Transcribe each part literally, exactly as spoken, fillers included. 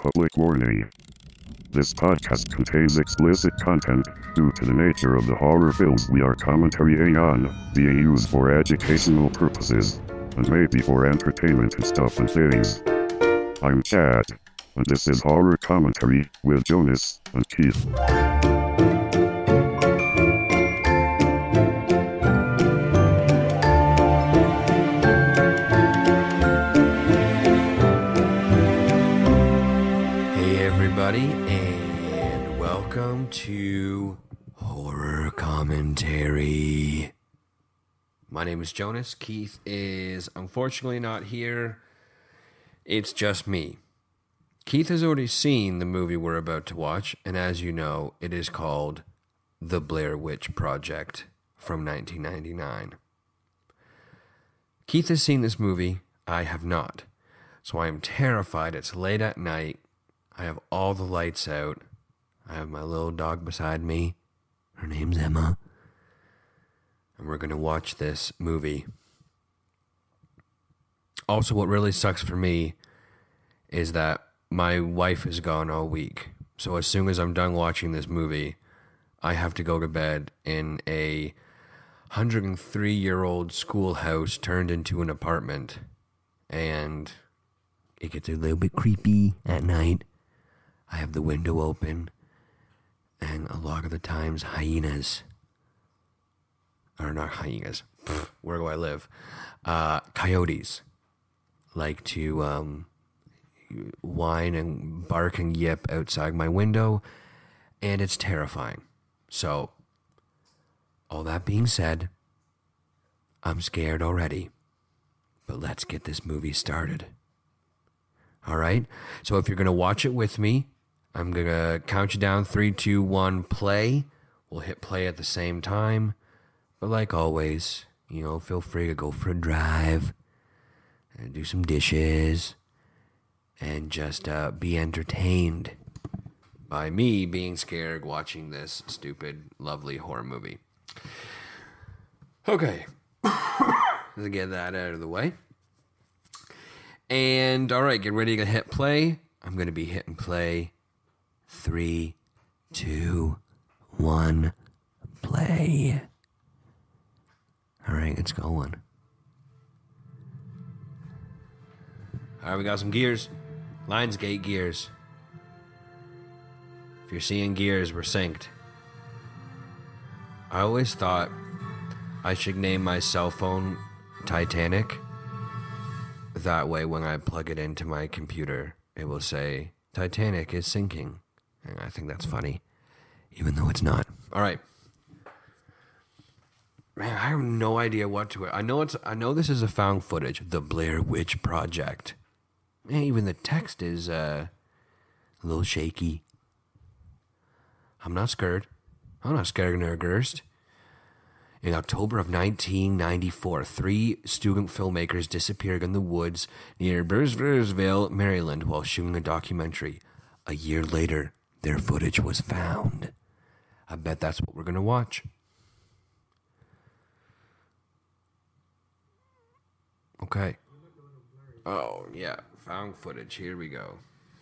Public warning. This podcast contains explicit content due to the nature of the horror films we are commentarying on, being used for educational purposes, and maybe for entertainment and stuff and things. I'm Chad, and this is Horror Commentary with Jonas and Keith. And welcome to Horror Commentary. My name is Jonas. Keith is unfortunately not here. It's just me. Keith has already seen the movie we're about to watch, and as you know, it is called The Blair Witch Project from nineteen ninety-nine. Keith has seen this movie. I have not. So I am terrified. It's late at night. I have all the lights out. I have my little dog beside me. Her name's Emma. And we're going to watch this movie. Also, what really sucks for me is that my wife is gone all week. So as soon as I'm done watching this movie, I have to go to bed in a one hundred three-year-old schoolhouse turned into an apartment. And it gets a little bit creepy at night. I have the window open, and a lot of the times hyenas, or not hyenas, pff, where do I live? Uh, coyotes like to um, whine and bark and yip outside my window, and it's terrifying. So, all that being said, I'm scared already, but let's get this movie started. All right? So if you're going to watch it with me, I'm going to count you down, three, two, one, play. We'll hit play at the same time. But like always, you know, feel free to go for a drive and do some dishes and just uh, be entertained by me being scared watching this stupid, lovely horror movie. Okay. Let's get that out of the way. And, all right, get ready to hit play. I'm going to be hitting play. Three, two, one, play. All right, it's going. All right, we got some gears. Lionsgate gears. If you're seeing gears, we're synced. I always thought I should name my cell phone Titanic. That way, when I plug it into my computer, it will say, Titanic is sinking. And I think that's funny, even though it's not. All right. Man, I have no idea what to... I know it's. I know this is a found footage, The Blair Witch Project. Man, even the text is uh, a little shaky. I'm not scared. I'm not scared nor gerst. In October of nineteen ninety-four, three student filmmakers disappeared in the woods near Burnsville, Maryland, while shooting a documentary. A year later, their footage was found. I bet that's what we're going to watch. Okay. Oh, yeah. Found footage. Here we go.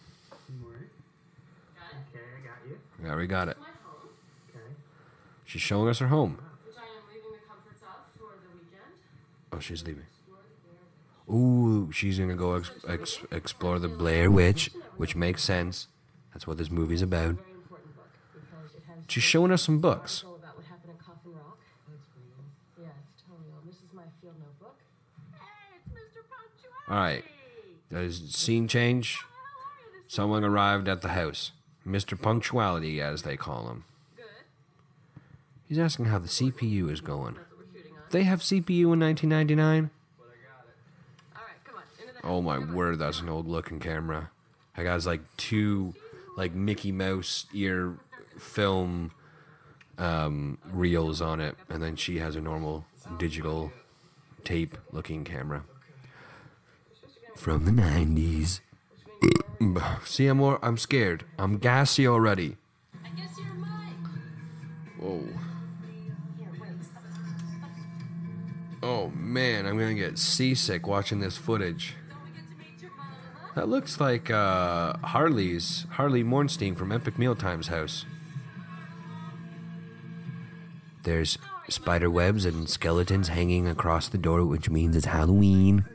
Okay, I got you. Yeah, we got it. Okay. She's showing us her home. Which I am leaving the comforts of for the weekend. Oh, she's leaving. Ooh, she's going to go ex- ex- explore the Blair Witch, which makes sense. That's what this movie's about. Very important book because it has. She's showing us some books. Article about what happened in Coffin Rock. That's pretty good. Yeah, it's totally old. This is my field notebook. Hey, it's Mister Punctuality. All right. Does scene change? Someone arrived at the house. Mister Punctuality, as they call him. Good. He's asking how the C P U is going. That's what we're shooting on. They have C P U in nineteen ninety-nine? But I got it. All right, come on. Into the Oh my Come on. word, that's an old looking camera. That guy's like two, like Mickey Mouse ear film um, reels on it, and then she has a normal digital tape looking camera from the nineties. See, I'm more, I'm scared. I'm gassy already. I guess you're mine. Whoa. Here, wait. Stop. Oh man, I'm gonna get seasick watching this footage. Don't we get to meet your mama? That looks like uh, Harley's, Harley Mornstein from Epic Mealtime's house. There's spider webs and skeletons hanging across the door, which means it's Halloween.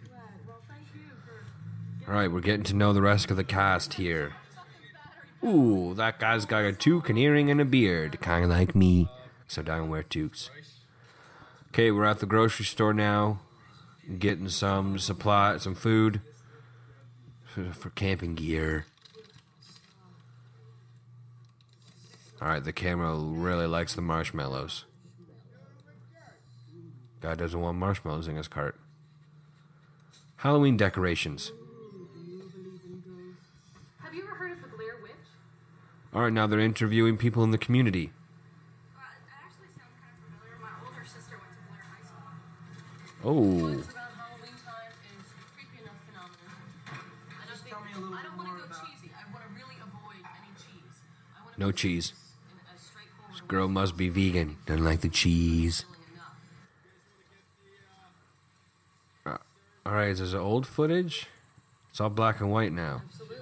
Alright, we're getting to know the rest of the cast here. Ooh, that guy's got a toque, an earring, and a beard. Kinda like me, except I don't wear toques. Okay, we're at the grocery store now. Getting some supply, some food. For, for camping gear. Alright, the camera really likes the marshmallows. Guy doesn't want marshmallows in his cart. Halloween decorations. Have you ever heard of the Blair Witch? Alright, now they're interviewing people in the community. Uh, that actually sounds kind of familiar. My older sister went to Blair High School. Oh. It's around Halloween time is a creepy enough phenomenon. I just tell me a little I don't want to go about... cheesy. I want to really avoid any cheese. I want to No cheese. in a straightforward This girl must be vegan. Doesn't like the cheese. Uh, Alright, is this old footage? It's all black and white now. Absolutely.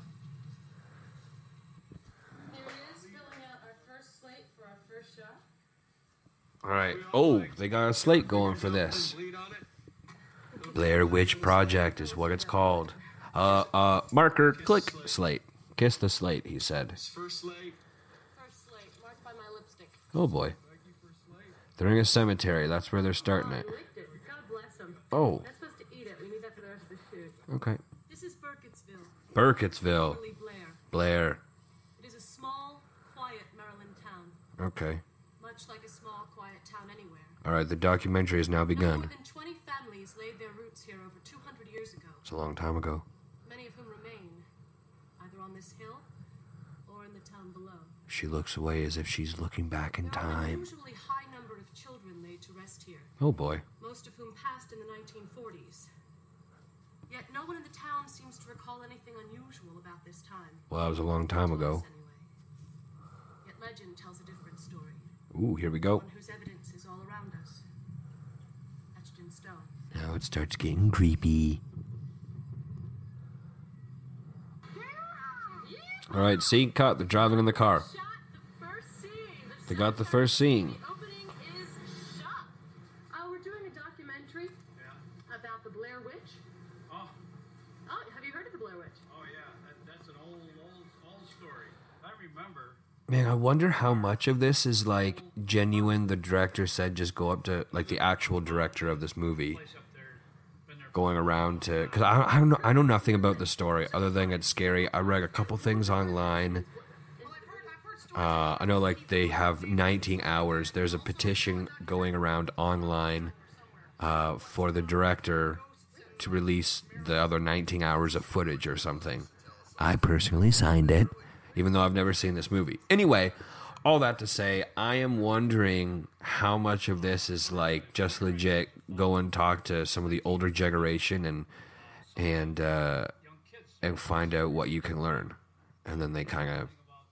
Here it is, filling out our first slate for our first shot. Alright. Oh, they got a slate going for this. Blair Witch Project is what it's called. Uh, uh, marker, click, slate. Kiss the slate, he said. First slate. First slate, marked by my lipstick. Oh boy. They're in a cemetery. That's where they're starting it. Oh, I licked it. God bless him. Oh, That's supposed to eat it. We need that for the rest of the shoot. okay. This is Burkittsville, Burkittsville. formerly Blair. Blair. It is a small, quiet Maryland town, Okay. much like a small, quiet town anywhere. Alright, the documentary has now Now, begun. more than twenty families laid their roots here over two hundred years ago, It's a long time ago. many of whom remain, either on this hill or in the town below. She looks away as if she's looking back in There are an time. unusually high number of children laid to rest here, Oh boy. most of whom passed in the nineteen forties. Yet no one in the town seems to recall anything unusual about this time. Well, that was a long time To ago. us, anyway. Yet legend tells a different story, Ooh, here we go. one whose evidence is all around us, etched in stone. Now it starts getting creepy. Alright, scene cut. They're driving in the car. Shot the first scene. They got the first scene. The opening is shot. Oh, we're doing a documentary about the Blair Witch. Oh, Oh, have you heard of the Blair Witch? oh yeah, that, that's an old, old, old story. I remember. Man, I wonder how much of this is like genuine. The director said just go up to like the actual director of this movie, Place up there, been there. going around to because I, I don't know I know nothing about the story other than it's scary. I read a couple things online. Uh, I know like they have nineteen hours. There's a petition going around online uh, for the director to release the other nineteen hours of footage or something. I personally signed it, even though I've never seen this movie. Anyway, all that to say, I am wondering how much of this is like just legit go and talk to some of the older generation and and uh, and find out what you can learn, and then they kind of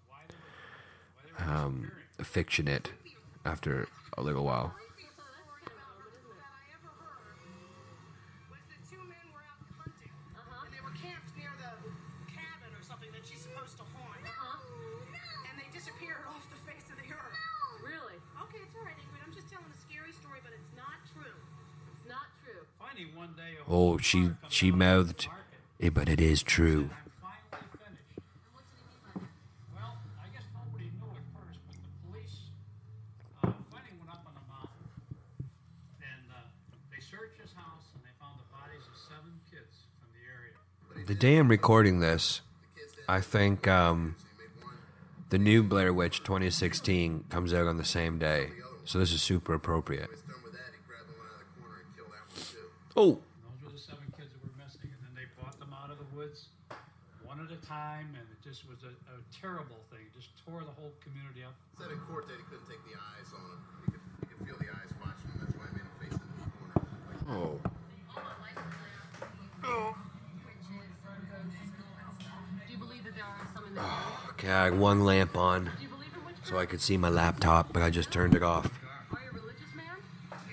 um, fiction it after a little while. Was that two men were out hunting, and they were camped near the cabin or something that she's supposed to haunt, and they disappeared off the face of the earth. Really? Okay, it's all right, Ingrid. I'm just telling a scary story, but it's not true. It's not true. Finding one day a Oh, she she mouthed, "Eh, but it is true." I'm finally finished. Well, I guess nobody knew at first, but the police uh, finally went up on the mountain, and uh, they searched his house, and they found the bodies of seven kids from the area. The day I'm recording this, I think um, the new Blair Witch twenty sixteen comes out on the same day, so this is super appropriate. Oh, Those were the seven kids that were missing, and then they brought them out of the woods one at a time, and it just was a, a terrible thing. It just tore the whole community up. Said in court that he couldn't take the eyes on him. He could, he could feel the eyes watching him. That's why I made him face into the corner. Like, oh. Do you believe that there are some in the area? Okay, I had one lamp on, Do you believe in witchcraft? so I could see my laptop, but I just turned it off. Are you a religious man?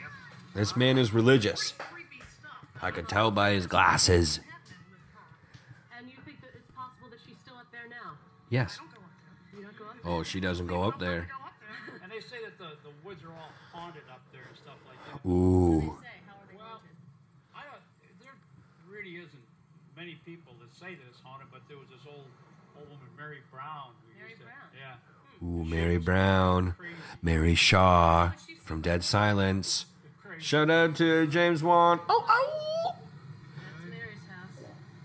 This man is religious. Creepy stuff. I could tell by his glasses. she's still up there now. Yes. You don't go up there? Oh, she doesn't go up there. And they say that the, the woods are all haunted up there and stuff like that. Ooh. Say, how are they Well, haunted? I don't, there really isn't many people that say that it's haunted, but there was this old old woman, Mary Brown. Who Mary used to, Brown? Yeah. Ooh, Mary Brown. Mary Shaw from Dead Silence. Crazy. Shout out to James Wan. Oh, oh. That's Mary's house.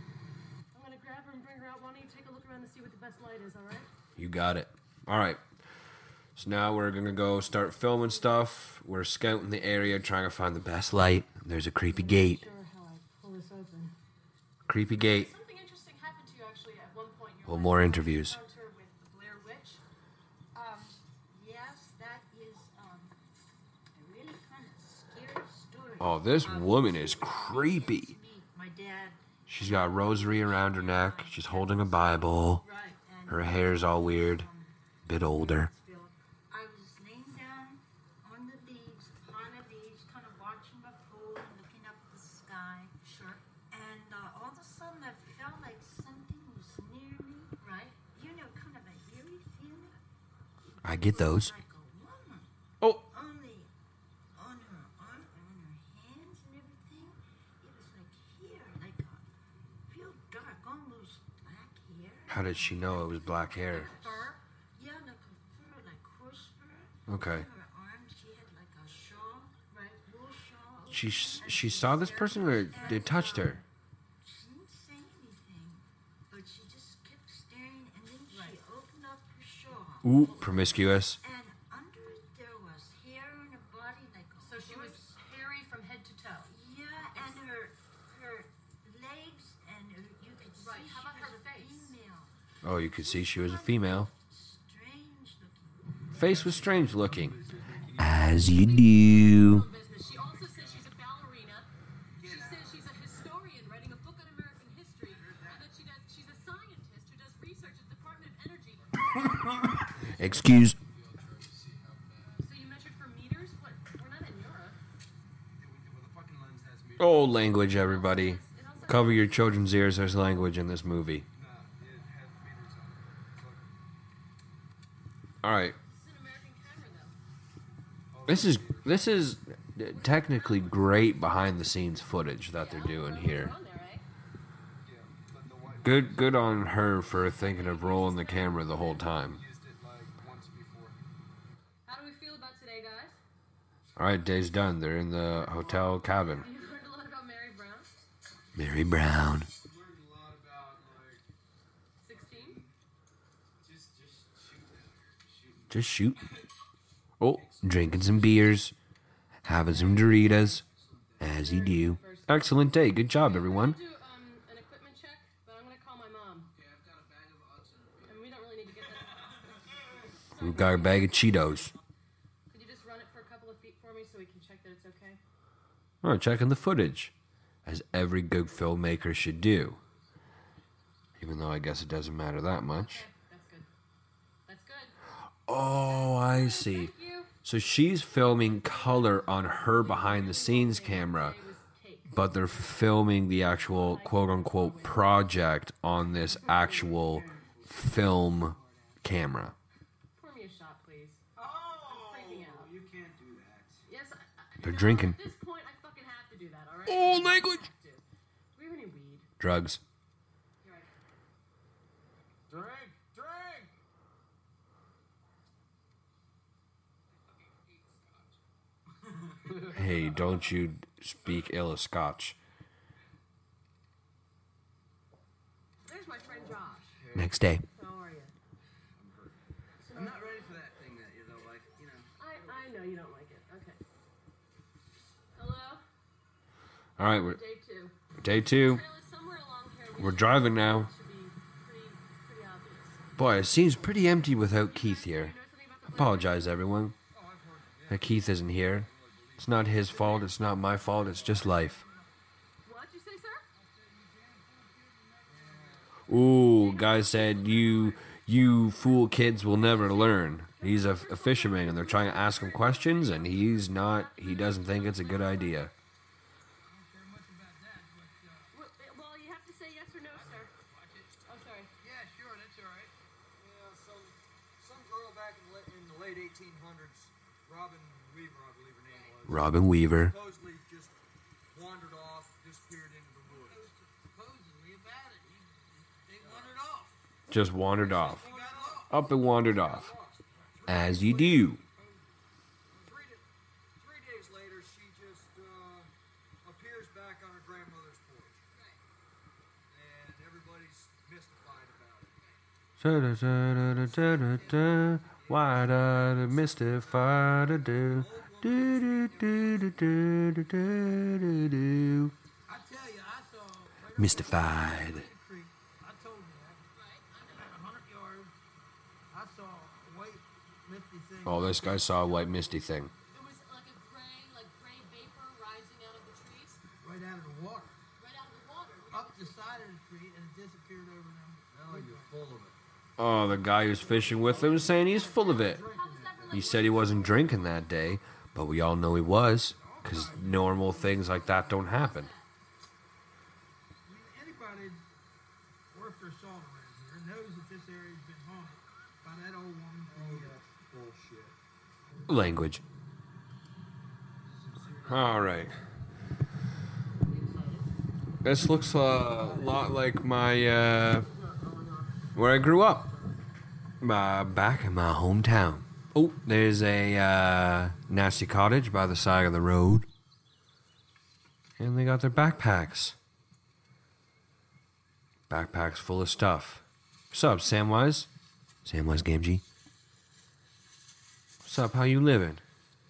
I'm gonna grab her and bring her out. Why don't you take a look around to see what the best light is, alright? You got it. All right. So now we're going to go start filming stuff. We're scouting the area, trying to find the best light. There's a creepy gate. Sure how I pull this open. Creepy gate. Something interesting happened to you actually at one point in your Well, life. more interviews. Encounter with the Blair Witch. Um, yes, that is um, a really kind of scary story. Oh, this Um, woman is creepy. it's me, my dad, She's got a rosary around her neck. She's holding a Bible. right, and Her hair's all weird. Bit older. I was laying down on the leaves, upon the leaves, kind of watching the pool and looking up at the sky. Sure. And uh, all of a sudden, I felt like something was near me. Right. You know, kind of a eerie feeling. I get those. Like a woman. Oh, Only on her arm, on her hands and everything. It was like here, like a real dark, almost black hair. how did she know it was black hair? Fur. Yeah, like a fur, like horse fur. Okay. On her arms, she had like a shawl, right? Wool shawl. She she saw this person or they touched her? She didn't say anything, but she just kept staring, and then she opened up her shawl. Ooh, promiscuous. And under it, there was hair on her body, like a So she was horse. hairy from head to toe. Yeah, and her her legs, and her, you could see Right, how she about was her a face? female. Oh, you could see she was a female. Strange looking. Face was strange looking. As you do. Business. She also says she's a ballerina. She says she's a historian writing a book on American history, and that she does. She's a scientist who does research at the Department of Energy. Excuse. So you measured for meters? What? We're not in Europe. Oh, language, everybody. Cover your children's ears. There's language in this movie. All right. This is an American camera, though. This is this is technically great behind the scenes footage that they're doing here. On there, eh? Good good on her for thinking of rolling the camera the whole time. How do we feel about today, guys? All right, day's done. They're in the hotel cabin. You learned a lot about Mary Brown. Mary Brown. Sixteen. Just shoot. Oh, drinking some beers, having some Doritos, as you do. Excellent day. Good job, everyone. Do um, an equipment check, but I'm gonna call my mom. Yeah, I've got a bag of Odds. And we don't really need to get that. We've got a bag of Cheetos. Could you just run it for a couple of feet for me so we can check that it's okay? All right, checking the footage, as every good filmmaker should do. Even though I guess it doesn't matter that much. Okay, that's good. That's good. Oh, I see. Thank you. So she's filming color on her behind the scenes camera, It was cake. but they're filming the actual quote unquote project on this actual film camera. Pour me a shot, please. Oh, I'm freaking out. you can't do that. Yes, I, I, They're you know, drinking. At this point, I fucking have to do that, alright? Oh, language. Do we have any weed? Drugs. You're right. Drink, drink. Hey, don't you speak ill of scotch. There's my friend Josh. Next day. How are you? I'm not ready for that thing that you don't like, you know. I, I know you don't like it. Okay. Hello? All right, we're Day two. day two. Trailer somewhere along here. We We're should- driving now. should be pretty, pretty obvious. Boy, it seems pretty empty without Keith here. You know something about the Apologize, everyone. That Keith isn't here. It's not his fault. It's not my fault. It's just life. What'd you say, sir? Ooh, guy said you you fool kids will never learn. He's a, a fisherman, and they're trying to ask him questions, and he's not. He doesn't think it's a good idea. Well, well, you have to say yes or no, sir. Oh, sorry. Yeah, sure. late eighteen hundreds, Robin Weaver, I believe her name was. Robin Weaver. Supposedly just wandered off, disappeared into the woods. Supposedly about it. He, they wandered off. Just wandered off. He got lost. Up and wandered off. As you do. Three, da- three days later, she just uh, appears back on her grandmother's porch. And everybody's mystified about it. Why did it mystify to do? Do do do do do do do do. I tell you, I saw. Right Mystified. Creek. I told you that. At a hundred yards, I saw a white misty thing. Oh, this guy saw a white misty thing. It was like a gray, like gray vapor rising out of the trees, Right out of the water, right out of the water. up the side of the tree, and it disappeared over them. Now you're full of it. Oh, the guy who's fishing with him was saying he's full of it. He said he wasn't drinking that day, but we all know he was, because normal things like that don't happen. I mean, anybody worth their salt around here knows that this area's been haunted by that old woman for years. Bullshit. Language. All right. This looks a lot like my, uh, where I grew up. Uh, back in my hometown. Oh, there's a uh, nasty cottage by the side of the road. And they got their backpacks. Backpacks full of stuff. What's up, Samwise? Samwise Gamgee. What's up? How you living?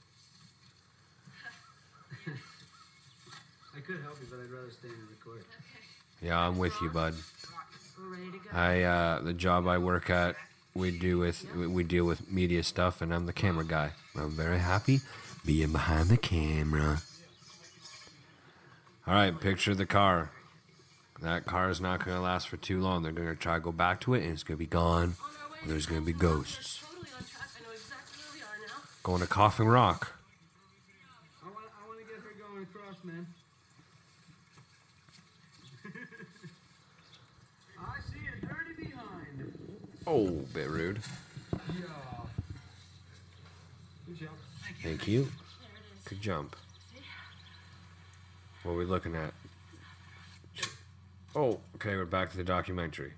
I could help you, but I'd rather stay and record. Yeah, I'm with you, bud. We're ready to go. I uh, the job I work at, we do with we- we deal with media stuff, and I'm the camera guy. I'm very happy being behind the camera. All right, picture the car. That car is not going to last for too long. They're going to try to go back to it, and it's going to be gone. There's going to be ghosts. Totally on track. I know exactly where we are now. Going to Coffin Rock. I want, I want to get her going across, man. I see a dirty behind. Oh, bit rude. Good job. Thank you. Good jump. What are we looking at? Oh, okay, we're back to the documentary.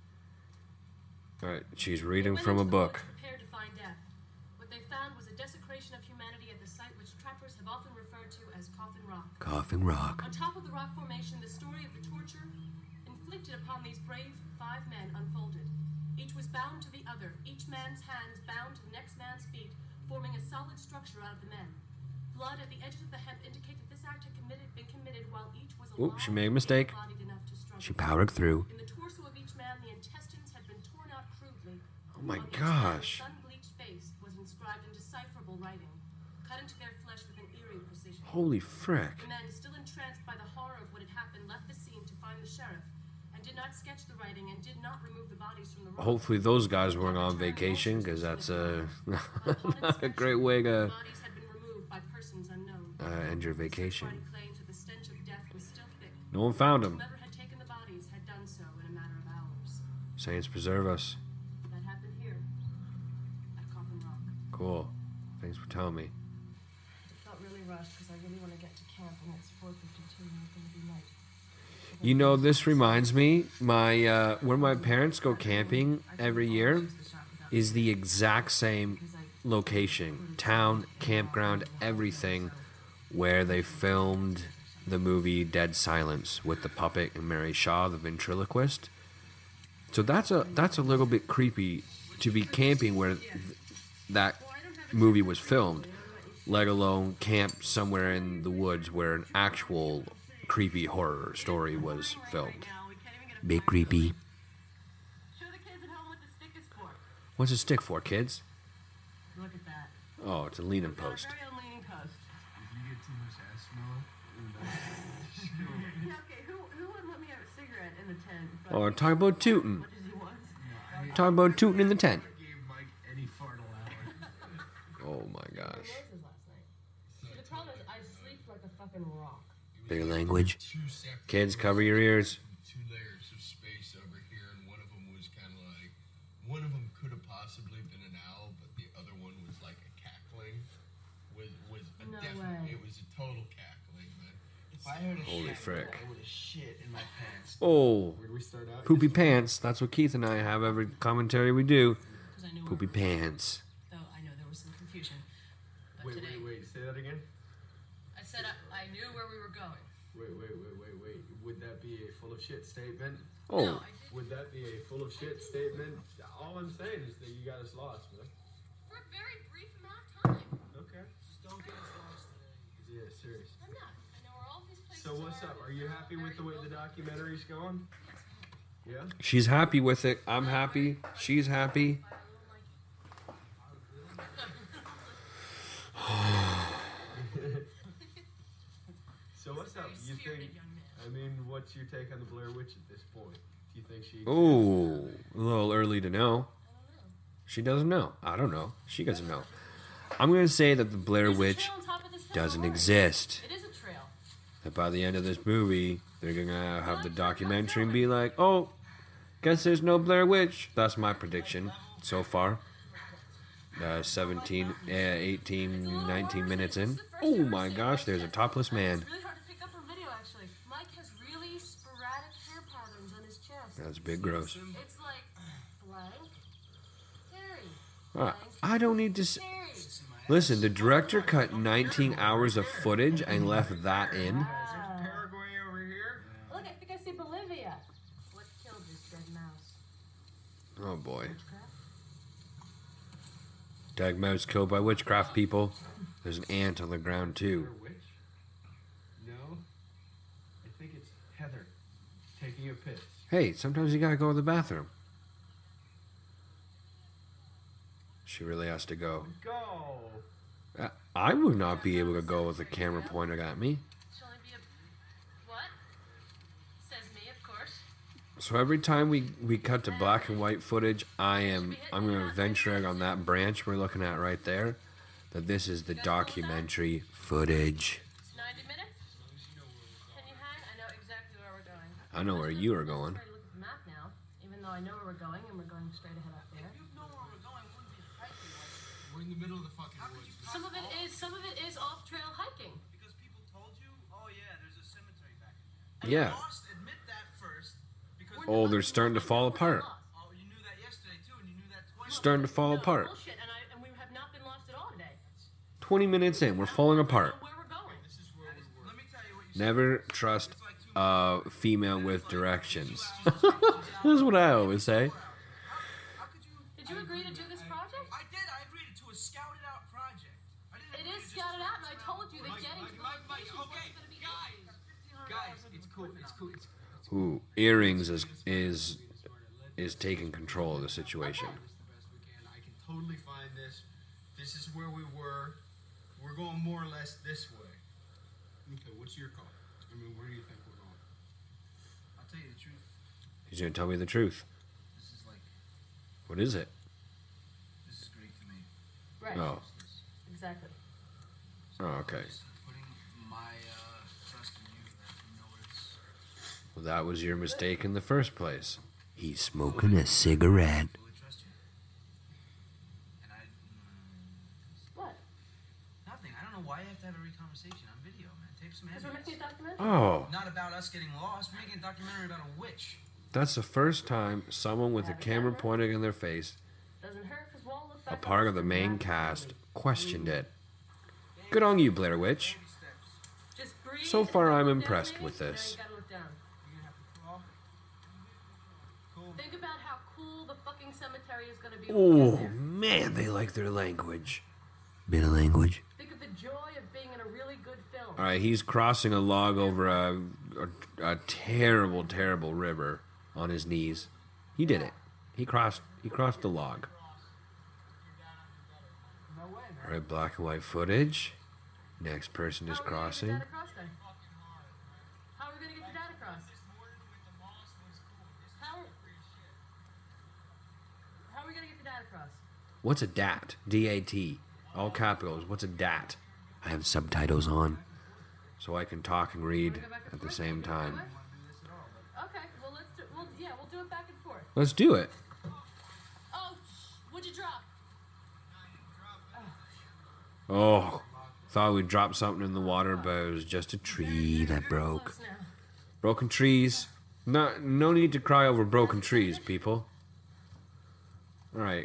All right, she's reading They went from a into the book. woods prepared to find death. What they found was a desecration of humanity at the site which trappers have often referred to as Coffin Rock. Coffin Rock. On top of the rock formation, the story of the torture inflicted upon these brave five men unfolded. Each was bound to the other, each man's hands bound to the next man's feet, forming a solid structure out of the men. Blood at the edges of the hemp indicate that this act had committed, been committed while each was alive. Oop, she made a mistake. and able-bodied enough to struggle. She powered through. In the torso of each man, the intestines had been torn out crudely. Oh my On each gosh. man's sun-bleached face was inscribed in decipherable writing, cut into their flesh with an eerie precision. Holy frick. The men, still entranced by the horror of what had happened, left the scene to find the sheriff, and did not sketch the writing and did not remove the bodies from the rock. Hopefully those guys weren't on vacation, because that's a, not a great way to Bodies had been removed by persons unknown. uh, end your vacation. Search party claimed that the stench of death was still thick. No one found them. Whoever had taken the bodies had done so in a matter of hours. Saints preserve us. That happened here, at Coffin Rock. Cool. Thanks for telling me. I felt really rushed because I really want to get to camp, and it's four fifty-two and it's going to be night. You know, this reminds me, my uh, where my parents go camping every year is the exact same location, town, campground, everything, where they filmed the movie Dead Silence with the puppet and Mary Shaw, the ventriloquist. So that's a that's a little bit creepy to be camping where th- that movie was filmed, let alone camp somewhere in the woods where an actual creepy horror story was filmed. Big creepy. Show the kids at home what the stick is for. What's a stick for, kids? Look at that. Oh, it's a leaning post. Very own leaning post. You get too much ass smell. Yeah, okay, who, who would let me have a cigarette in the tent? Oh, we're talking about tooting. What does he want? Talking about tooting in the tent. Gave Mike any fart allowance. Oh my gosh. This was last night. See, the problem is I sleep like a fucking rock. Big language. Two separate Kids, cover your ears. two layers of space over here, and one of them was kind of like, one of them could have possibly been an owl, but the other one was like a cackling. Was was a No definite. way. It was a total cackling, man. If I heard a Holy shit, frick. I would have shit in my pants. Oh, Where do we start out? poopy pants. That's what Keith and I have every commentary we do. 'Cause I knew Poopy where we were going. pants. Though I know there was some confusion. But Wait, today, wait, wait. Say that again. I said I, I knew where we were going. Wait, wait, wait, wait, wait. Would that be a full of shit statement? Oh, No, I did Would that be a full of shit statement? All I'm saying is that you got us lost, man. for a very brief amount of time. Okay. Just don't get us lost today. Yeah, serious. I'm not. I know where all these places So what's up? Are you happy with the way the documentary's going? Yeah? she's happy with it. I'm happy. She's happy. So what's up? You think, I mean, what's your take on the Blair Witch at this point? Do you think she... Oh, a little early to know. She doesn't know. I don't know. She doesn't know. I'm going to say that the Blair There's a Witch trail on top of this hill, doesn't don't worry. exist. It is a trail. That by the end of this movie, they're going to have the documentary and be like, oh, guess there's no Blair Witch. That's my prediction so far. Uh, seventeen, uh, eighteen, nineteen minutes in. Oh my gosh, there's a topless man. It's really hard to pick up on video, actually. Mike has really sporadic hair patterns on his chest. That's big gross. It's like blank, Terry. Uh, I don't need to... S- Terry. Listen, the director cut nineteen hours of footage and left that in. Ah. Paraguay over here? Look, I think I see Bolivia. What killed this dead mouse? Oh boy. Witchcraft? Dead mouse killed by witchcraft, people. There's an ant on the ground too. Blair Witch? No. I think it's Heather taking a piss. Hey, sometimes you gotta go to the bathroom. She really has to go. Go! Uh, I would not be able to go with a camera pointed at me. Shall I be a... What? Says me, of course. So every time we, we cut to black and white footage, I am I'm gonna venture on that branch we're looking at right there that this is the documentary footage. ninety minutes? Can you hang? I know exactly where we're going. I know where you are going. I'm ready to look at the map now, even though I know where we're going, and we're going straight ahead up there. You know where we're going. Wouldn't be hiking. Like, we're in the middle of the fucking woods. Some of it is, some of it is off-trail hiking. Because people told you, oh yeah, there's a cemetery back there. Yeah. Lost, admit that first. Because Oh, they're starting to fall apart. oh, you knew that yesterday too, and you knew that twice. Starting to fall No, apart. bullshit, and, I, and we have not been lost at all today. twenty minutes in, we're falling apart. Where we're going. This is where we were. Let me tell you what you Never trust a female with directions. That's what I always say. How could you? Did you agree to do this project? I did. I agreed to a scouted out project. I didn't It agree is to just- scouted out, and I told you that Mike, getting Mike, to the Mike, Mike, location okay, was going to be guys, guys, it's cool. It's cool. It's Ooh, earrings is is is taking control of the situation. the best we can. I can totally find this. This is where we were. We're going more or less this way. Okay, what's your call? I mean, where do you think we're going? I'll tell you the truth. He's gonna tell me the truth. This is like, What is it? this is Greek to me. Right. Oh, Exactly. oh okay. Just putting my uh, trust in you that you know where it's. Well, that was your mistake in the first place. He's smoking a cigarette. Fully trust you. And I. Mm, What? nothing. I don't know why you have to have every conversation on video, man. Tape some Because we're evidence. making a documentary? Oh, Not about us getting lost. We're making a documentary about a witch. that's the first time someone with a camera pointing in their face, Doesn't hurt because we'll look a back part at of the this main and cast, questioned it. Good on you, Blair Witch. Baby steps. Just breathe So and far, then I'm look down, impressed maybe. with Now this. you gotta look down. You're gonna have to crawl. Cool. Think about how cool the fucking cemetery is gonna be. when we Oh get there. man, they like their language. Bit of language. Think of the joy of being in a really good film. All right, he's crossing a log over a, a a terrible, terrible river on his knees. He did it. He crossed. He crossed the log. No way, man. All right, black and white footage. Next person is How are we gonna crossing. get your dad across then? How are we gonna get your dad across? How, how are we gonna get your dad across? What's a D A T? D A T. All capitals. What's a D A T? I have subtitles on, so I can talk and read at the same time. Okay, well let's do. Well, yeah, we'll do it back and forth. Let's do it. Oh, sh- would you Oh, thought we dropped something in the water, but it was just a tree that broke. Broken trees. No, no need to cry over broken trees, people. All right.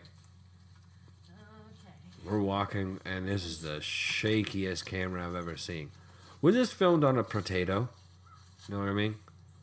We're walking, and this is the shakiest camera I've ever seen. Was this filmed on a potato? You know what I mean?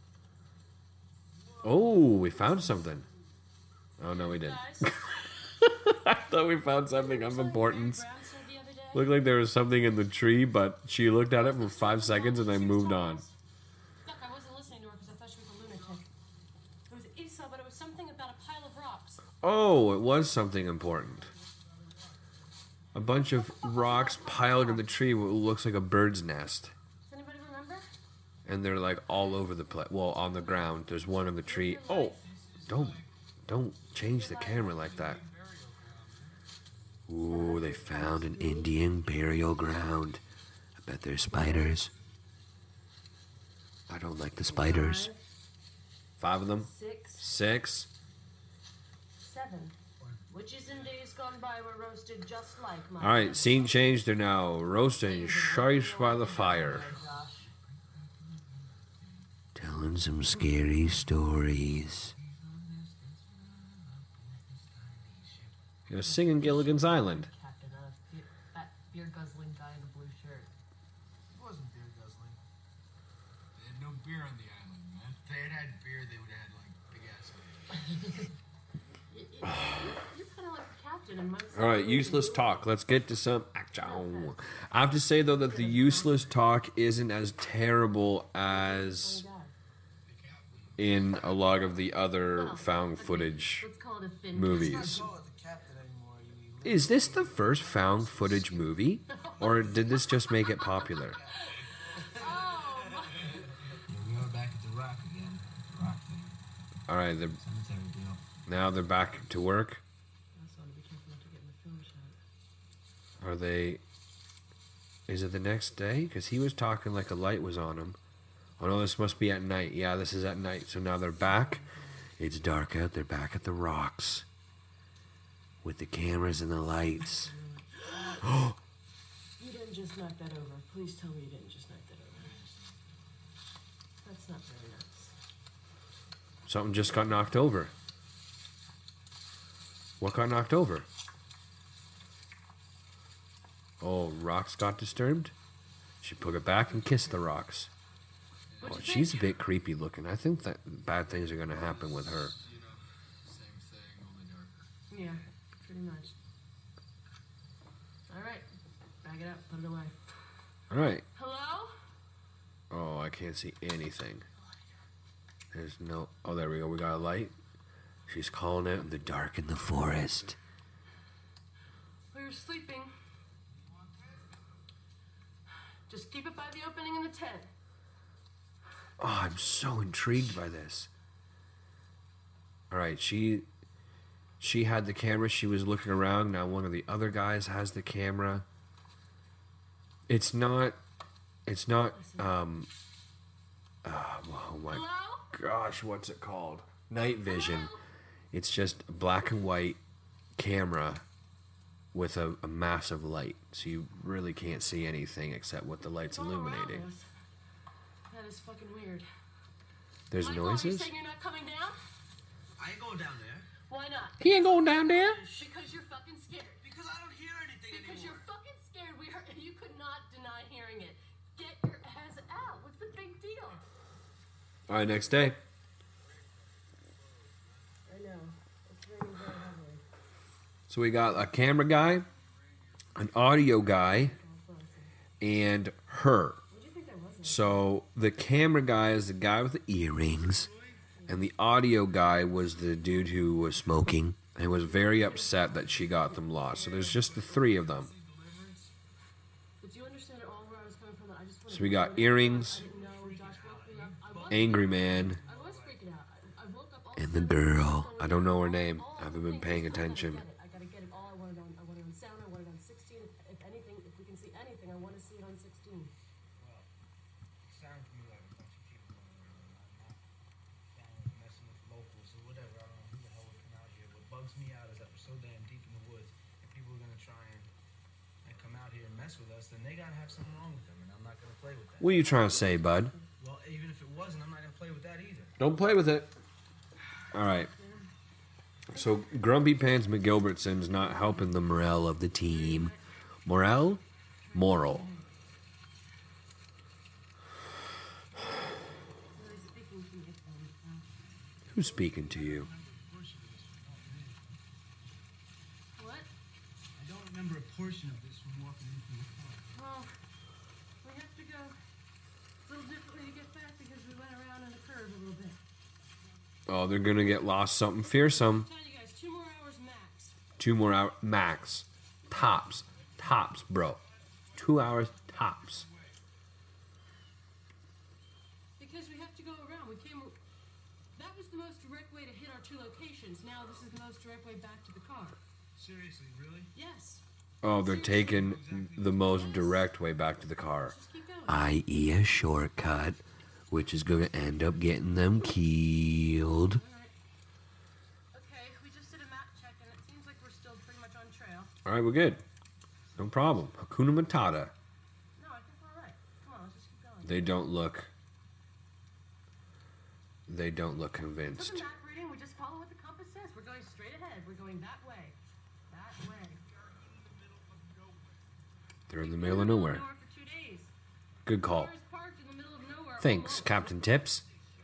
Oh, we found something. Oh, no, we didn't. I thought we found something of importance. Looked like there was something in the tree, but she looked at it for five seconds and I moved on. Fuck, I wasn't listening to her because I thought she was a lunatic. It was Esau, but it was something about a pile of rocks. Oh, it was something important. A bunch of rocks piled in the tree what looks like a bird's nest. Does anybody remember? And they're like all over the place. Well, on the ground. There's one in the tree. Oh, don't, don't change the camera like that. Ooh, they found an Indian burial ground. I bet there's spiders. I don't like the spiders. Five of them? Six. Six. Seven. Witches in days gone by were roasted just like my... Alright, scene changed. They're now roasting shish by the fire. Telling some scary stories. You're singing Gilligan's Island. Captain, uh, beer, that beer-guzzling guy in a blue shirt. It wasn't beer guzzling. They had no beer on the island, man. If they had had beer, they would have had, like, big ass You're kind of like the captain in my... Alright, useless talk. Let's get to some action. I have to say, though, that the useless talk isn't as terrible as in a lot of the other found footage movies. Is this the first found footage movie? Or did this just make it popular? We are back at the rock again. Rock thing. Alright, they're, Cemetery deal. now they're back to work. Are they... Is it the next day? Because he was talking like a light was on him. Oh no, this must be at night. Yeah, this is at night. So now they're back. It's dark out. They're back at the rocks. With the cameras and the lights. You didn't just knock that over. Please tell me you didn't just knock that over. That's not very nice. Something just got knocked over. What got knocked over? Oh, rocks got disturbed? She put it back and kissed the rocks. Oh, she's a bit creepy looking. I think that bad things are going to happen with her. Yeah, pretty much. All right, bag it up, put it away. All right. Hello? Oh, I can't see anything. There's no... Oh, there we go. We got a light. She's calling out in the dark in the forest. We were sleeping. Just keep it by the opening in the tent. Oh, I'm so intrigued by this. All right, she she had the camera. She was looking around. Now one of the other guys has the camera. It's not. It's not. Um. Oh, oh my gosh, what's it called? Night vision. It's just a black and white camera with a, a massive light, so you really can't see anything except what the light's illuminating. That is fucking weird. There's Michael, noises? Are you saying you're not coming down? I ain't going down there. Why not? He ain't going down there. Because you're fucking scared. Because I don't hear anything Because anymore. you're fucking scared. We heard, you could not deny hearing it. Get your ass out. What's the big deal? All right, next day. I know. It's raining very heavily. So we got a camera guy, an audio guy, and her. So the camera guy is the guy with the earrings, and the audio guy was the dude who was smoking and was very upset that she got them lost. So there's just the three of them. So we got earrings, angry man, and the girl. I don't know her name. I haven't been paying attention. I gotta get it all. I want it on, I want it on sound. I want it on sixteen. If, if anything, if we can see anything, I want to see it on sixteen. Sounds to me like a bunch of people going around, not down messing with locals or whatever. I don't know who the hell would come out here. What bugs me out is that we're so damn deep in the woods and people are gonna try and and come out here and mess with us, then they gotta have something wrong with them, and I'm not gonna play with that. What are you trying to say, bud? Well, even if it wasn't, I'm not gonna play with that either. Don't play with it. All right. So Grumpy Pants McGilbertson's not helping the morale of the team. Morale? Moral. Who's speaking to you? What? I don't remember a portion of this from walking in from the car. Well, we have to go a little differently to get back because we went around in the curve a little bit. Oh, they're gonna get lost something fearsome. I'm telling you guys, two more hours max. Two more hours max. Tops. Tops, bro. Two hours tops. Because we have to go around. We came. That was the most direct way to hit our two locations. Now this is the most direct way back to the car. Seriously, really? Yes. Oh, they're taking the most direct way back to the car. that is a shortcut, which is going to end up getting them killed. Okay, we just did a map check and it seems like we're still pretty much on trail. All right, we're good. No problem. Hakuna Matata. No, I think we're alright. Come on, let's just keep going. They don't look... They don't look For convinced. the map reading, we just follow what the compass says. We're going straight ahead. We're going that way. That way. They're in the middle of nowhere. Nowhere for two days. Good call. Cars parked in the middle of nowhere. Thanks, Captain Tips.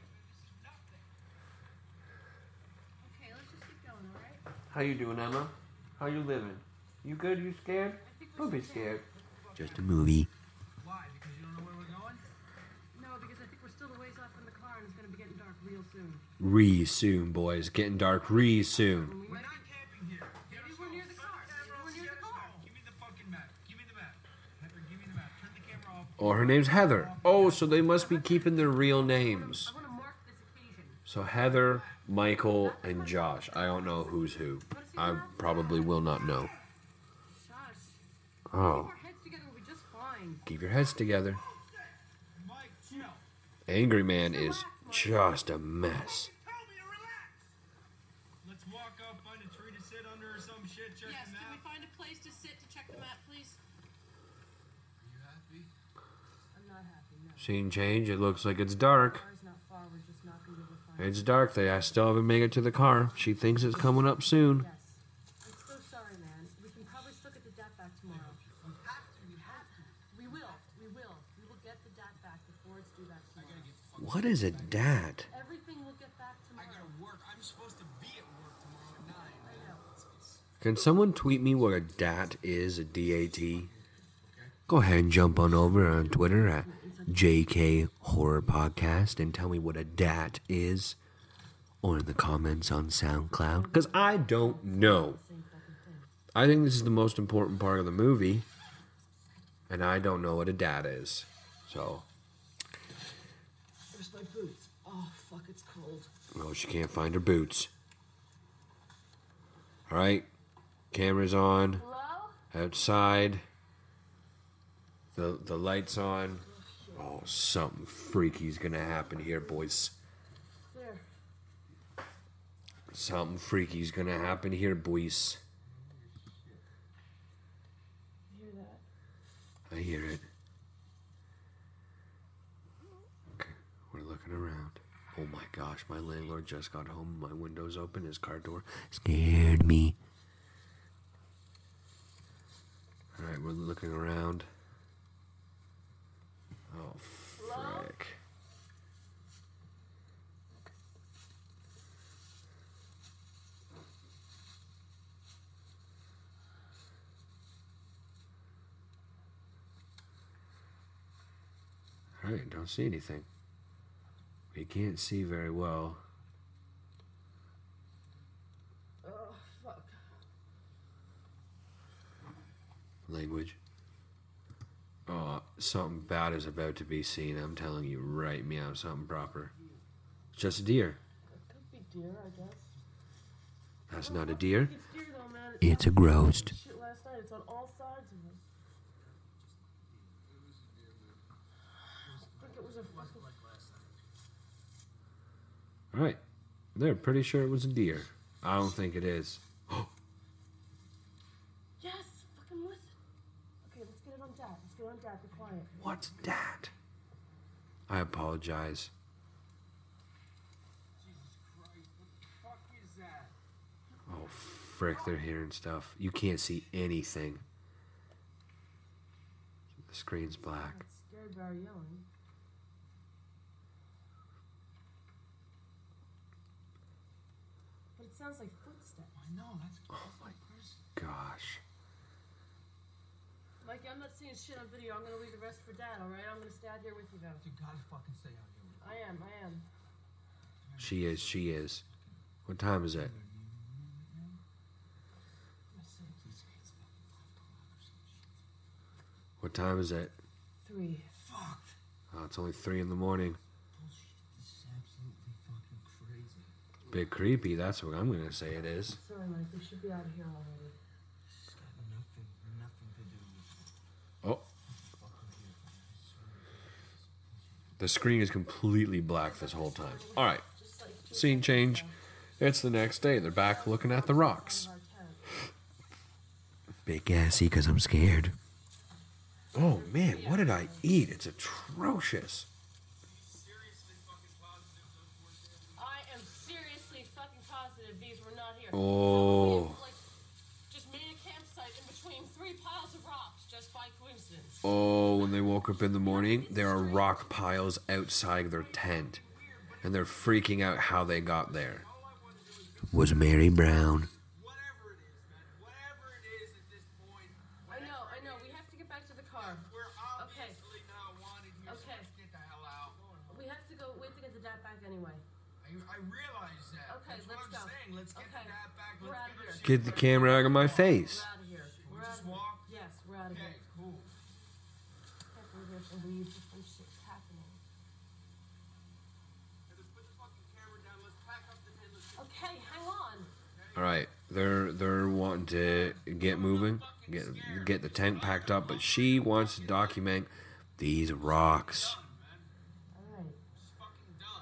Okay, let's just keep going, alright? How you doing, Emma? How you living? You good? You scared? Don't be scared. Just a movie. Why? Because you don't know where we're going? No, because I think we're still a ways off in the car and it's going to be getting dark real soon. Re soon, boys. Getting dark re soon. We're not camping here. Maybe we're near the car. Maybe we're near the car. Give me the fucking map. Give me the map. Heather, give me the map. Turn the camera off. Oh, her name's Heather. Oh, so they must be keeping their real names. I want to mark this occasion. So Heather, Michael, and Josh. I don't know who's who. I probably will not know. Shush. Oh. Keep our heads together, we'll be just fine. Keep your heads together. Mike, chill. Angry Man is just a mess. Tell me to relax. Let's walk up, find a tree to sit under or some shit. Check Yes, the can we map. find a place to sit to check the map, please? Are you happy? I'm not happy, no. Scene change. It looks like it's dark. Car's not far, we're just not going to be able to find it. It's dark. They I still haven't made it to the car. She thinks it's coming up soon. Yes. I'm so sorry, man. We can probably still get the dat back tomorrow. We have to. We have to. We will. We will. We will get the dat back before it's due back I tomorrow. gotta get the fuck. What is a dat? Everything will get back I tomorrow. gotta work. I'm supposed to be at work tomorrow at nine. I know. Can someone tweet me what a dat is? A D A T? Go ahead and jump on over on Twitter at J K Horror Podcast and tell me what a dat is. Or in the comments on SoundCloud. Because I don't know. Same fucking thing. I think this is the most important part of the movie. And I don't know what a dat is. So, Where's my boots? Oh, fuck, it's cold. well, she can't find her boots. Alright. Camera's on. Hello? Outside. The the lights on. Oh, something freaky's gonna happen here, boys. There. Something freaky's gonna happen here, boys. You hear that? I hear it. Okay, we're looking around. Oh my gosh, my landlord just got home. My window's open. His car door scared me. Alright, we're looking around. Oh, frick. Alright, don't see anything. We can't see very well. Oh, fuck. Language. Oh, something bad is about to be seen. I'm telling you right meow, something proper. It's just a deer. It could be deer, I guess. That's not a deer. It's deer, though, man. It's a ghost. Shit last night. It's on all sides of us. I think it was a fucking... Alright. They're pretty sure it was a deer. I don't think it is. Yes! Fucking listen. go on, Dad. Be quiet. What's that? I apologize. Jesus Christ, what the fuck is that? Oh, frick, they're hearing stuff. You can't see anything. The screen's black. That's scared by our yelling. But it sounds like footsteps. I know, that's Oh my gosh. Mikey, I'm not seeing shit on video. I'm gonna leave the rest for Dad, alright? I'm gonna stay out here with you, though. You gotta fucking stay out here. I am, I am. She is, she is. What time is it? What time is it? Three. Fuck. Oh, it's only three in the morning. Bullshit. This is absolutely fucking crazy. Bit creepy, that's what I'm gonna say it is. Sorry, Mike. We should be out of here already. It's got nothing, nothing to do with it. Oh. The screen is completely black this whole time. Alright. Scene change. It's the next day. They're back looking at the rocks. Bit gassy because I'm scared. Oh man, what did I eat? It's atrocious. I am seriously fucking positive these were not here. Oh. Like, just made a campsite in between three piles of rocks just by coincidence. Oh, when they woke up in the morning, there are rock piles outside their tent. And they're freaking out how they got there. Was Mary Brown? Whatever it is, man. Whatever it is at this point. I know, I know. We have to get back to the car. We're Okay. obviously not wanted here, so Okay. let's get the hell out. We have to go. We have to get the dad back anyway. I, I realize that. Okay, That's what let's I'm go. saying. Let's get Okay. the dad back. We're Let's out of get here. our shit Get the back. camera out of my face. We're out of here. We're out just of here. walk? Yes, we're out of Okay, here. cool. Can't believe we have to leave. Just when shit's happening. Let's put the fucking camera down. Let's pack up the tent. Let's get Okay, hang on. All right, they're they're wanting to get moving, get get the tent packed up, but she wants to document these rocks. All right. It's fucking done.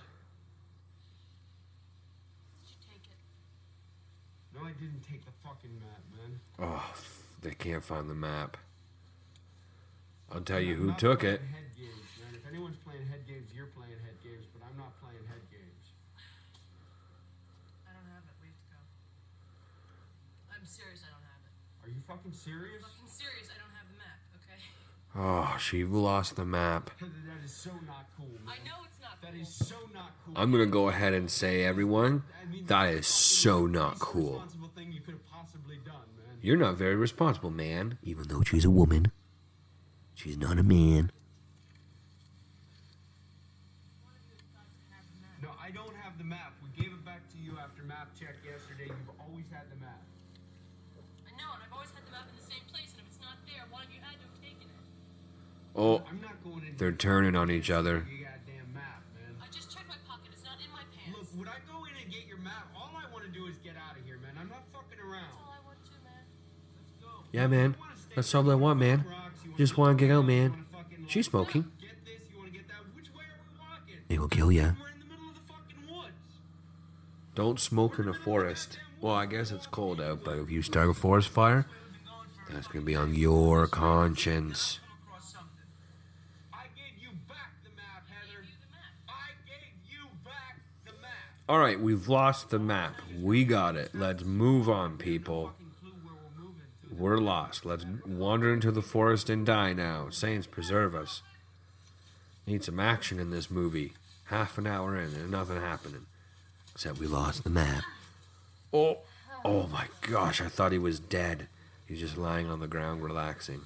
Did you take it? No, I didn't take the fucking map, man. Oh, they can't find the map. I'll tell you I'm who not took playing it. Head games, man. If anyone's playing head games, you're playing head games, but I'm not playing head games. I don't have it. We have to go. I'm serious. I don't have it. Are you fucking serious? Fucking serious. I don't have the map. Okay. Oh, she lost the map. That is so not cool, man. I know it's not. That cool. is so not cool. I'm gonna go ahead and say, everyone, that is so not cool. Responsible thing you could have possibly done, man. You're not very responsible, man. Even though she's a woman, she's not a man. No, I don't have the map. We gave it back to you after map check yesterday. You've always had the map. I know, and I've always had the map in the same place, and if it's not there, one of you had to have taken it. Oh, I'm not going in. they're turning on each other. You goddamn map, man. I just checked my pocket. It's not in my pants. Look, would I go in and get your map? All I want to do is get out of here, man. I'm not fucking around. That's all I want to, man. Let's go. Yeah, man. That's all I want, man. Just want to get out, man. She's smoking. Get this, you want to get that? Which way are we walking? They will kill ya. We're in the middle of the fucking woods. Don't smoke in a forest. Well, I guess it's cold out, but if you start a forest fire, that's gonna be on your conscience. I gave you back the map, Heather. I gave you back the map. All right, we've lost the map. We got it. Let's move on, people. Fucking clue where we're moving to. We're lost. Let's wander into the forest and die now. Saints preserve us. Need some action in this movie. Half an hour in and nothing happening. Except we lost the map. Oh, oh my gosh, I thought he was dead. He's just lying on the ground relaxing.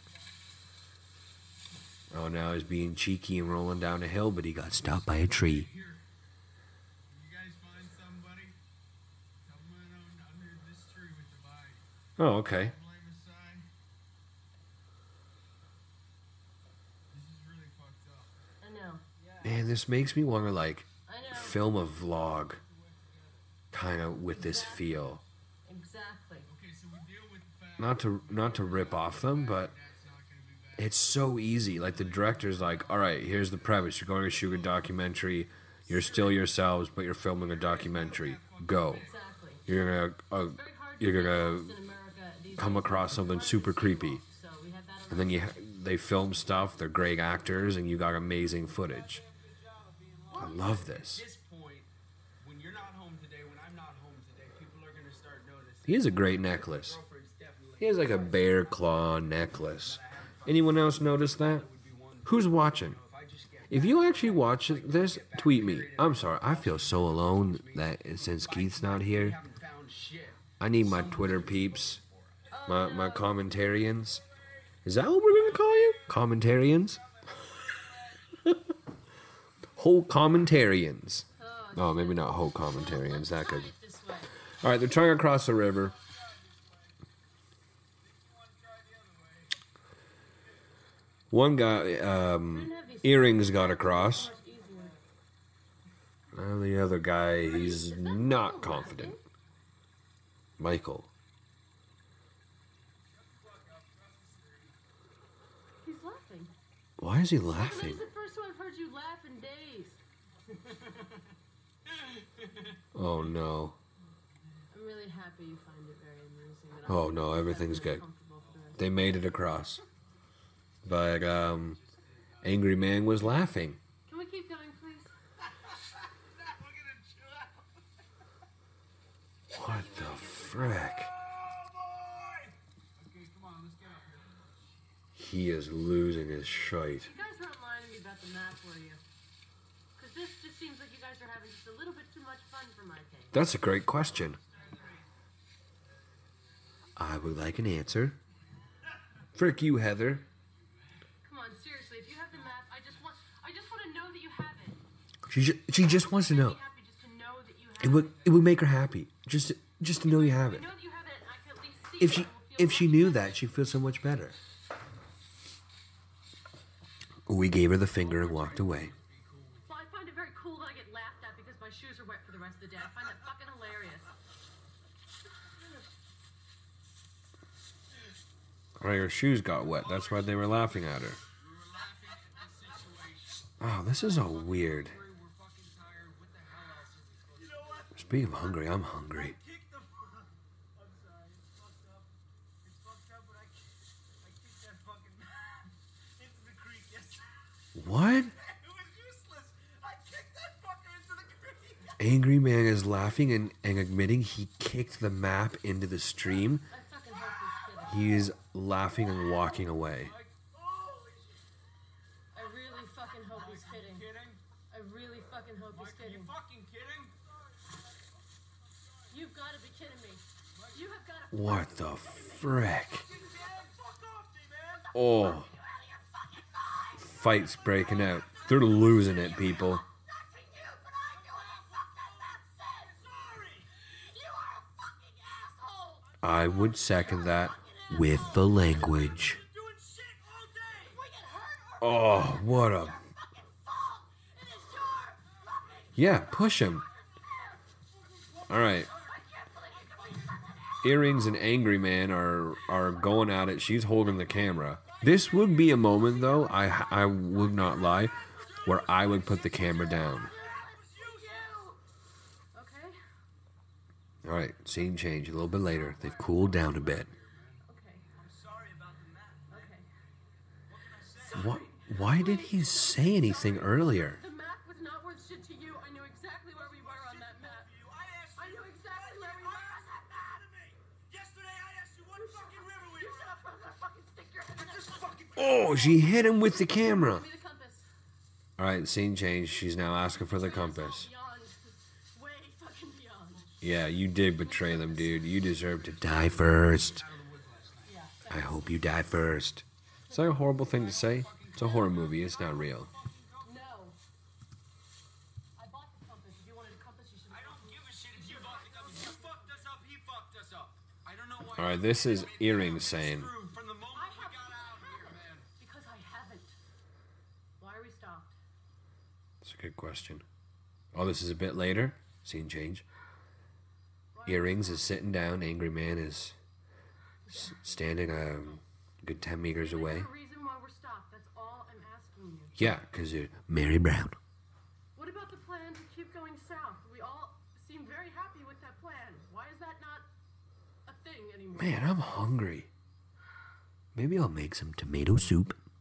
Oh, now he's being cheeky and rolling down a hill, but he got stopped by a tree. Here. You guys find somebody? Someone on, under this tree with the vine. Oh, okay. Blame aside. This is really fucked up. I know. Man, this makes me want to, like, I know. film a vlog. Kind of with this feel. Exactly. Okay, so we deal with the fact Not to not to rip off them, but that's not gonna be bad. it's so easy. Like the director's like, all right, here's the premise. You're going to shoot a documentary. You're still yourselves, but you're filming a documentary. Go. Exactly. You're gonna uh, Very hard to you're get gonna lost in America these come days. across something super creepy, So we have that on and then you they film stuff. They're great actors, and you got amazing footage. I love this. At this point, when you're not home today, when I'm not home today, people are gonna start noticing. He has a great necklace. He has like a bear claw necklace. Anyone else notice that? Who's watching? If you actually watch this, tweet me. I'm sorry, I feel so alone that since Keith's not here, I need my Twitter peeps, my my commentarians. Is that what we're gonna call you? Commentarians? Whole commentarians. Oh, maybe not whole commentarians. That could. All right, they're trying to cross the river. One guy, um, earrings got across. And the other guy, he's not confident. Michael. He's laughing. Why is he laughing? This is the first time I've heard you laugh in days. Oh no. I'm really happy you find it very amusing. Oh no, everything's good. They made it across. But, um, Angry Man was laughing. Can we keep going, please? What the frick? He is losing his shite. You guys weren't lying to me about the map, were you? Because this just seems like you guys are having just a little bit too much fun for my taste. That's a great question. I would like an answer. Frick you, Heather. Come on, seriously, if you have the map, I just want I just want to know that you have it. She ju- she just wants to know. Happy just to know that you have It would it would make her happy. Just to, just to know you have it. know that you have it, and I can at least see If it, she I will feel if she knew that, she'd feel so much better. We gave her the finger and walked away. Well, I find it very cool that I get laughed at because my shoes are wet for the rest of the day. I find that fucking hilarious. Right, her shoes got wet. That's why they were laughing at her. Oh, this is all weird. Speaking of hungry, I'm hungry. What? Angry Man is laughing and, and admitting he kicked the map into the stream. He is laughing and walking away. I really fucking hope he's kidding. I really fucking hope he's kidding. Are you fucking kidding? You've got to be kidding me. You have got to. What the frick? Oh. Fight's breaking out. They're losing it, people. I would second that with the language. Oh, what a... Yeah, push him. Alright. Earrings and Angry Man are, are going at it. She's holding the camera. This would be a moment, though, I, I would not lie, where I would put the camera down. All right, scene change a little bit later. They've cooled down a bit. What? Why did he say anything earlier? The map was not worth shit to you. I knew exactly where we were on that map. I knew exactly where we were. Yesterday I asked you what fucking river we were on. I'm gonna fucking stick your head in this fucking... Oh, she hit him with the camera. All right, scene change. She's now asking for the compass. Yeah, you did betray them, dude. You deserve to die first. I hope you die first. Is that a horrible thing to say? It's a horror movie. It's not real. No. I bought the compass. If you wanted a compass, you should... I don't give a shit if you bought the compass. You fucked us up. He fucked us up. I don't know why... All right, this is Earrings saying... From the moment we got out here, man. Because I haven't. Why are we stopped? That's a good question. Oh, this is a bit later. Scene change. Earrings is sitting down. Angry Man is s- standing a good ten meters away. There's no reason why we're stopped. That's all I'm asking you. Yeah, because you're Mary Brown. What about the plan to keep going south? We all seem very happy with that plan. Why is that not a thing anymore? Man, I'm hungry. Maybe I'll make some tomato soup.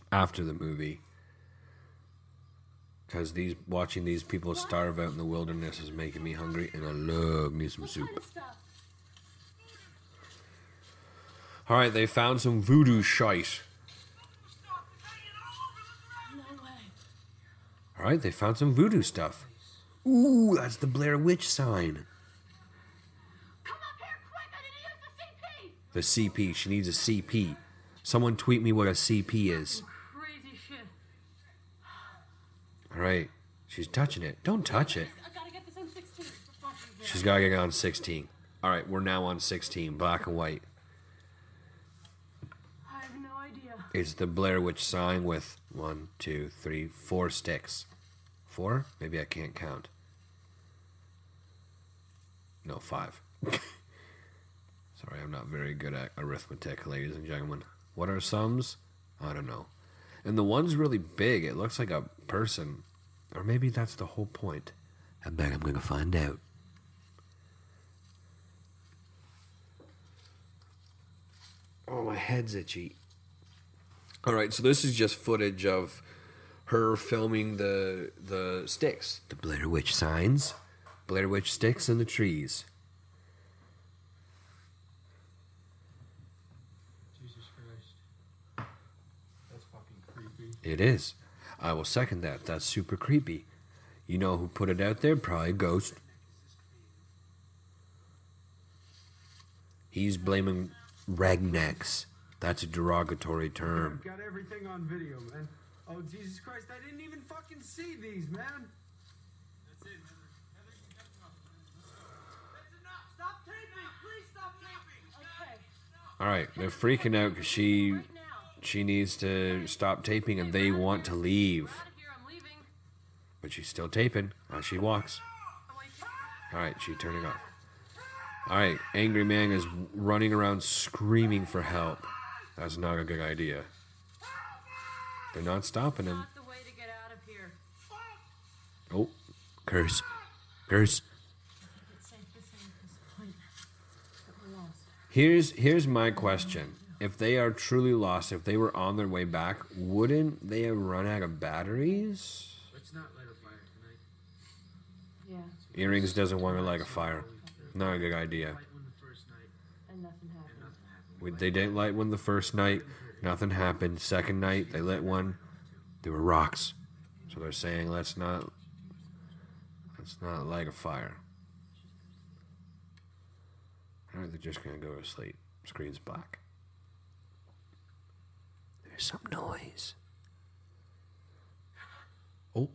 after the movie. Because these watching these people starve out in the wilderness is making me hungry, and I love me some soup. Alright, they found some voodoo shite. Alright, they found some voodoo stuff. Ooh, that's the Blair Witch sign. Come up here quick, I need to use the C P! The C P, she needs a C P. Someone tweet me what a C P is. Crazy shit. Alright, she's touching it. Don't touch it. I gotta get this on sixteen. She's gotta get on sixteen. Alright, we're now on sixteen, black and white. I have no idea. It's the Blair Witch sign with one, two, three, four sticks. Four? Maybe I can't count. No, five. Sorry, I'm not very good at arithmetic, ladies and gentlemen. What are sums? I don't know. And the one's really big. It looks like a person. Or maybe that's the whole point. I bet I'm going to find out. Oh, my head's itchy. Alright, so this is just footage of her filming the the sticks. The Blair Witch signs. Blair Witch sticks in the trees. Jesus Christ. That's fucking creepy. It is. I will second that. That's super creepy. You know who put it out there? Probably a ghost. He's blaming rednecks. That's a derogatory term. I've got everything on video, man. Oh, Jesus Christ, I didn't even fucking see these, man. That's it, man. Heather, you got enough. Let's go. That's enough. Stop taping. Please stop taping. Okay. Alright, they're freaking out because she, she needs to stop taping and they want to leave. Out of here, I'm leaving. But she's still taping as she walks. Alright, she's turning off. Alright, Angry Man is running around screaming for help. That's not a good idea. They're not stopping him. Not the way to get out of here. Oh, curse. Curse. It's safe to say at this point that we're lost. Here's here's my question. If they are truly lost, if they were on their way back, wouldn't they have run out of batteries? Let's not light a fire tonight. Yeah, Earrings doesn't want to light a fire. Not a good idea. Light one the first night, and nothing and happened. nothing happened. We- They didn't light one the first night. Nothing happened. Second night, they lit one. There were rocks. So they're saying, let's not, let's not light a fire. Or they're just going to go to sleep. Screen's black. There's some noise. Oh.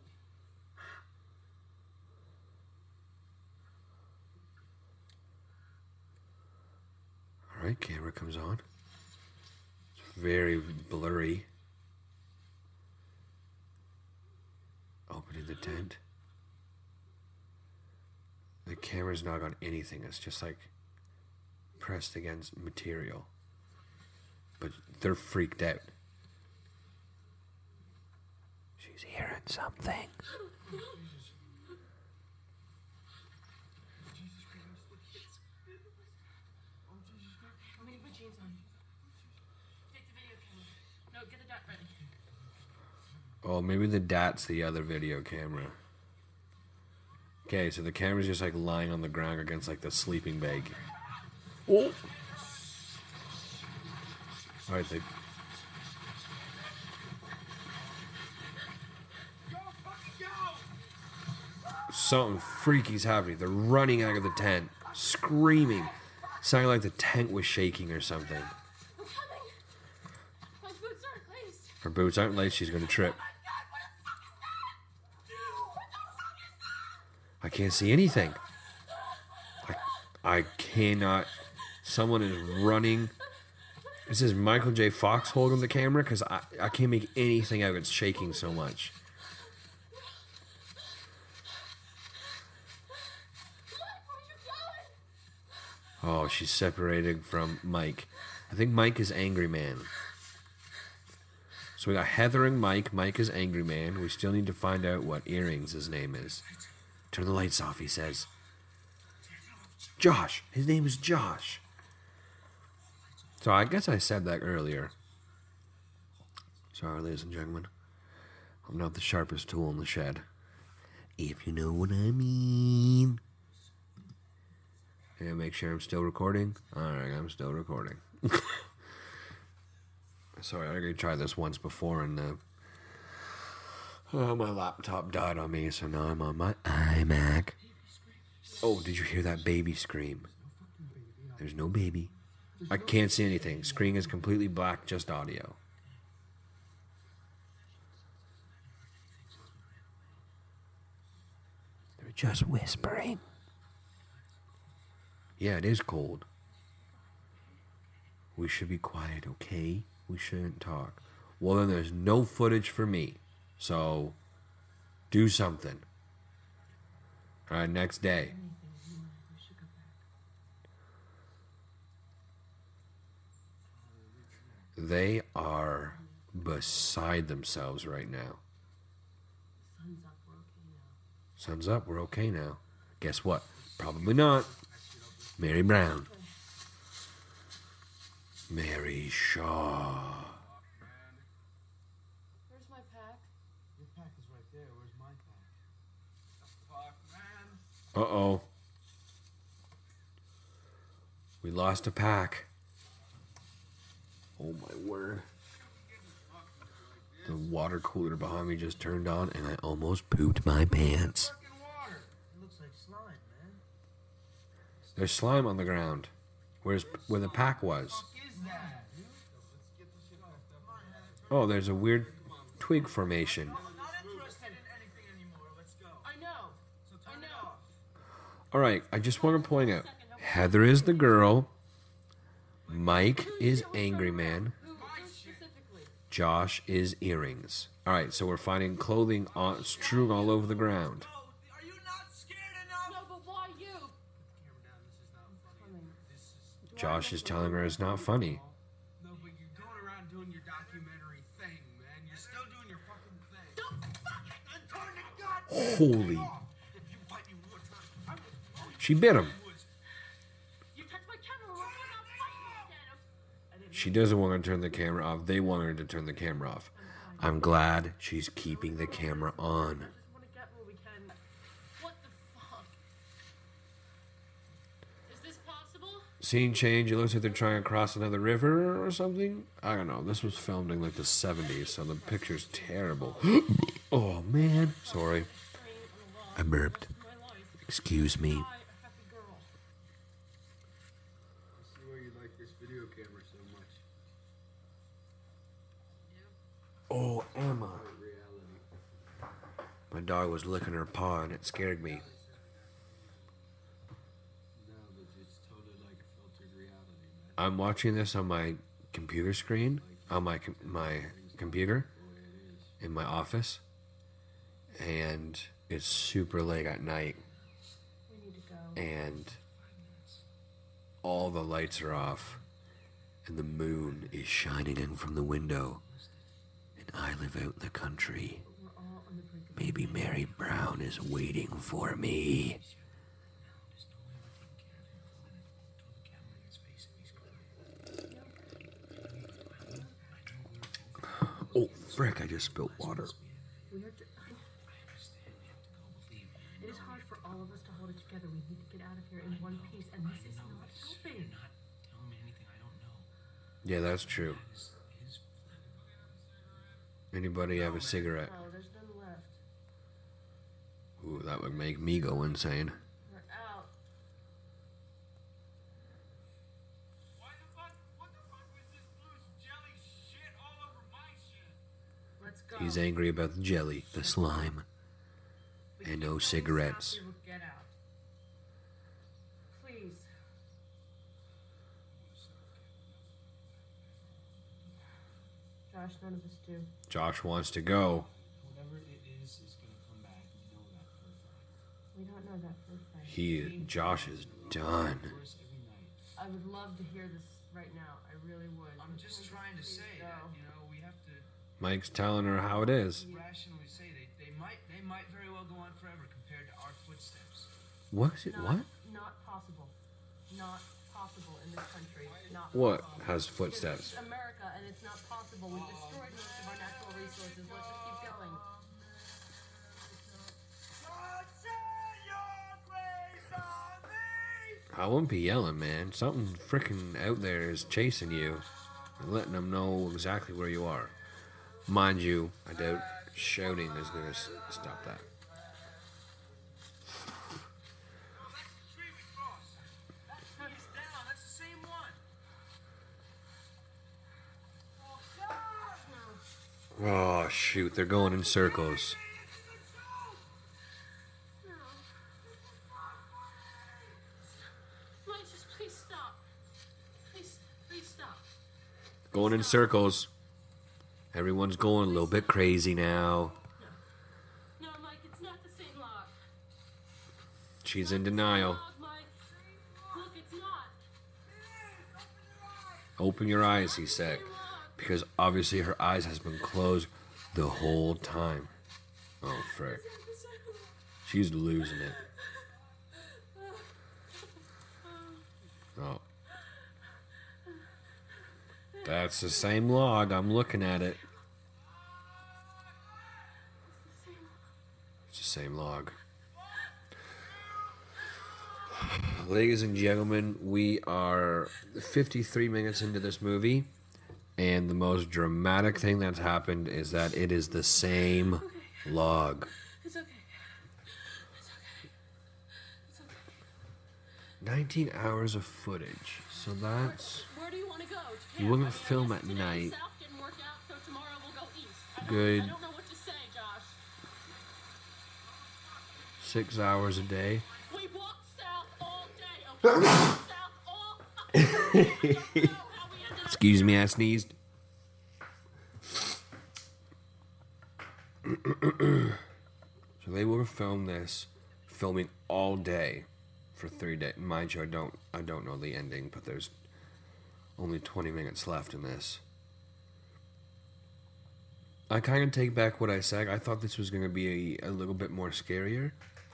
Alright, camera comes on. It's very blurry. Opening the tent. The camera's not on anything. It's just like pressed against material. But they're freaked out. She's hearing something. I'm gonna put jeans on. Take the video camera. No, get the dot ready. Oh, maybe the dat's the other video camera. Okay, so the camera's just like lying on the ground against like the sleeping bag. Oh! Alright, they... Something freaky's happening. They're running out of the tent, screaming, sounding like the tent was shaking or something. I'm coming. My boots aren't laced. Her boots aren't laced, she's gonna trip. I can't see anything. I, I cannot. Someone is running. This is Michael J. Fox holding the camera because I, I can't make anything out. It's shaking so much. Oh, she's separated from Mike. I think Mike is Angry Man. So we got Heather and Mike. Mike is Angry Man. We still need to find out what Earrings his name is. Turn the lights off, he says. Josh. His name is Josh. So I guess I said that earlier. So Sorry, ladies and gentlemen. I'm not the sharpest tool in the shed. If you know what I mean. Yeah, make sure I'm still recording. Alright, I'm still recording. Sorry, I already tried this once before and uh, oh, my laptop died on me, so now I'm on my iMac. Oh, did you hear that baby scream? There's no baby. I can't see anything. Screen is completely black, just audio. They're just whispering. Yeah, it is cold. We should be quiet, okay? We shouldn't talk. Well, then there's no footage for me. So, do something. Alright, next day. They are beside themselves right now. Sun's up, we're okay now. Guess what? Probably not. Mary Brown. Mary Shaw. Where's my pack? Your pack is right there. Where's my pack? Fuck, man. Uh-oh. We lost a pack. Oh my word. The water cooler behind me just turned on and I almost pooped my pants. It looks like slime, man. There's slime on the ground. Where's where the pack was? Oh, there's a weird twig formation. I know. I know. Alright, I just want to point out, Heather is the girl. Mike is Angry Man. Josh is Earrings. Alright, so we're finding clothing on, strewn all over the ground. Are you not scared enough? No, but why you? Josh is telling her it's not funny. No, but you're going around doing your documentary thing, man. You're still doing your fucking thing. Don't fucking turn the goddamn Holy. off. If you bite me one time, I will. She bit him. You touched my camera. We're not fighting instead of. She doesn't want to turn the camera off. They want her to turn the camera off. I'm glad she's keeping the camera on. I just want to get where we can. What the fuck? Is this possible? Scene change. It looks like they're trying to cross another river or something. I don't know. This was filmed in like the seventies, so the picture's terrible. Oh, man. Sorry. I burped. Excuse me. I see why you like this video camera so much. Oh, Emma. My dog was licking her paw and it scared me. No, but it's totally like a filtered reality, man. I'm watching this on my computer screen, on my com- my computer, in my office, and it's super late at night, We need to go. and all the lights are off, and the moon is shining in from the window, and I live out in the country. We're all on the brink of Baby Mary Brown is waiting for me. Oh, frick, I just spilled water. We have to. It is hard for all of us to hold it together. We need to get out of here in one piece, and this is not helping. Yeah, that's true. Anybody have a cigarette? Oh, there's none left. Ooh, that would make me go insane. We're out. Why the fuck? What the fuck was this loose jelly shit all over my shit? Let's go. He's angry about the jelly, the slime, We and can no only cigarettes. stop, we will get out. Please. Josh, none of us do. Josh wants to go. Whatever it is, is gonna come back. You know that for a fact. We don't know that for a fact. He, Josh is done. Worse every night. I would love to hear this right now. I really would. I'm just trying to Please say go. that, you know, we have to Mike's telling her how it is. rationally say they, they might they might very well go on forever compared to our footsteps. What is it? Not, What? Not possible. Not possible in this country. Not What possible. has Because footsteps? It's America, and it's not possible. We've destroyed most of our natural resources. Let's just keep going. I wouldn't be yelling, man. Something freaking out there is chasing you and letting them know exactly where you are. Mind you, I doubt shouting is going to stop that. Oh, shoot. They're going in circles. Just please stop. Please, please stop. Going in circles. Everyone's going a little bit crazy now. No, Mike, it's not the same log. She's in denial. Log, Mike. Look, it's not. Open your eyes, he said. Because obviously her eyes has been closed the whole time. Oh, frick. She's losing it. Oh. That's the same log. I'm looking at it. It's the same log. Ladies and gentlemen, we are fifty-three minutes into this movie. And the most dramatic thing that's happened is that it is the same Okay. log. It's okay. It's okay. It's okay. nineteen hours of footage. So that's... Where do you want to go? To You camp? wouldn't I mean, film I at guess today night. South didn't work out, so tomorrow we'll go east. I don't, Good. I don't know what to say, Josh. Six hours a day. We walked south all day. Okay, we walked south all fucking day. I don't know how we ended up. Excuse me, I sneezed. So they would have filmed this, filming all day for three days. Mind you, I don't, I don't know the ending, but there's only twenty minutes left in this. I kind of take back what I said. I thought this was going to be a, a little bit more scarier.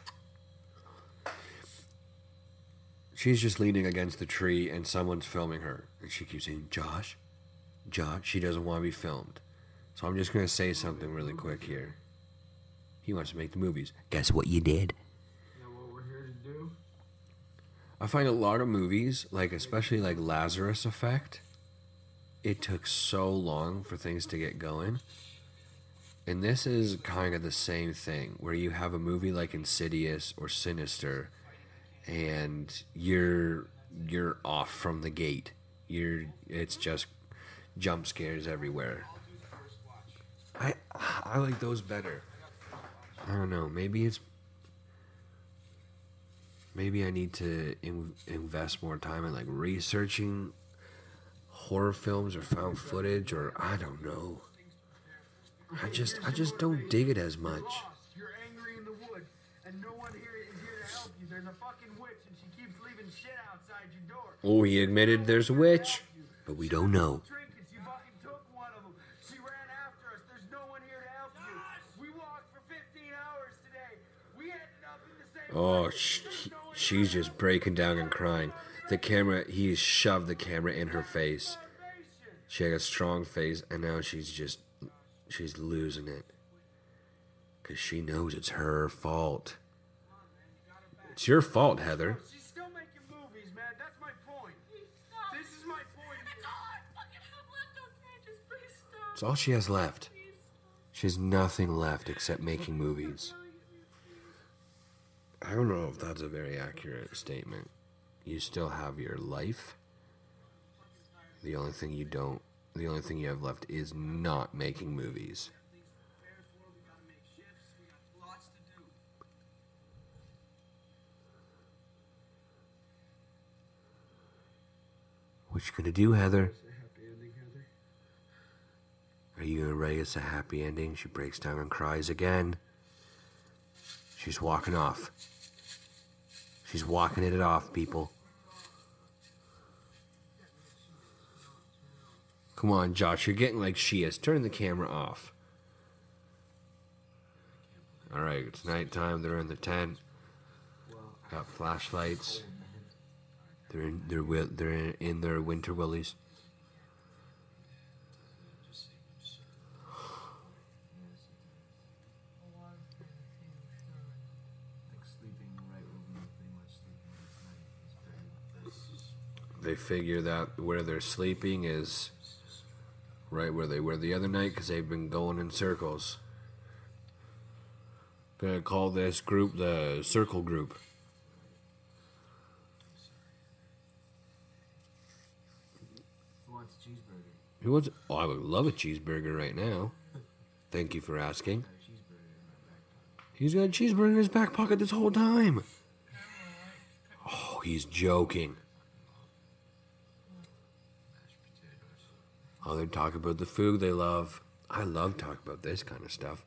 She's just leaning against the tree and someone's filming her. And she keeps saying, Josh, Josh. She doesn't want to be filmed. So I'm just going to say something really quick here. He wants to make the movies. Guess what you did? Is that what we're here to do? I find a lot of movies, like especially like Lazarus Effect, it took so long for things to get going. And this is kind of the same thing, where you have a movie like Insidious or Sinister, and you're you're off from the gate. You're it's just jump scares everywhere. I I like those better. I don't know. Maybe it's maybe I need to in, invest more time in like researching horror films or found footage, or I don't know. I just I just don't dig it as much. You're angry in the woods, and no one here is here to help you. There's a fucking witch, and she keeps leaving shit outside your door. Oh, he admitted there's a witch, but we don't know. Trinkets, you fucking took one of them. She ran after us. There's no one here to help you. We walked for fifteen hours today. We ended up in the same Oh, place. sh- There's no one she's here to just help breaking down and crying. The camera, he shoved the camera in her face. She had a strong face, and now she's just, she's losing it. Because she knows it's her fault. It's your fault, Heather. She's still making movies, man. That's my point. This is my point. That's all I fucking have left, okay? Just please stop. It's all she has left. She has nothing left except making movies. I don't know if that's a very accurate statement. You still have your life. The only thing you don't, the only thing you have left is not making movies. What you gonna do, Heather? Are you gonna write us a happy ending? She breaks down and cries again. She's walking off. She's walking it off, people. Come on, Josh, you're getting like she is. Turn the camera off. Alright, it's nighttime. They're in the tent. Got flashlights. They're in their wi- they're in, in their winter willies. they figure that where they're sleeping is right where they were the other night because they've been going in circles. Gonna call this group the Circle Group. Who wants a cheeseburger? Who wants? Oh, I would love a cheeseburger right now. Thank you for asking. He's got a cheeseburger in his back pocket this whole time. Oh, he's joking. Oh, they're talking about the food they love. I love talking about this kind of stuff.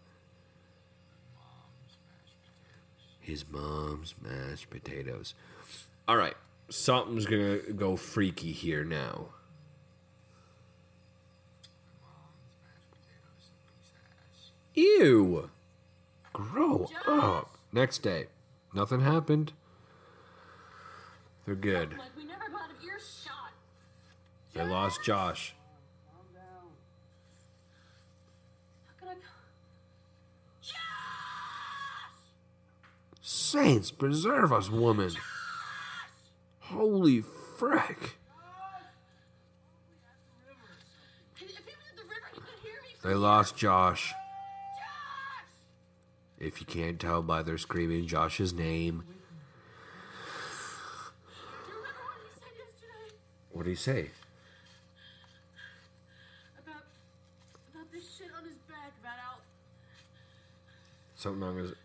His mom's mashed potatoes. All right, something's gonna go freaky here now. Ew! Grow up. Next day, nothing happened. They're good. Like we never got an earshot. They lost Josh. How could I? Josh! Saints preserve us, woman. Holy frick. If he was at the river, he could hear me. They lost Josh. If you can't tell by their screaming Josh's name. Do you remember what he said yesterday? What did he say? About, about this shit on his back, about how... Something on his...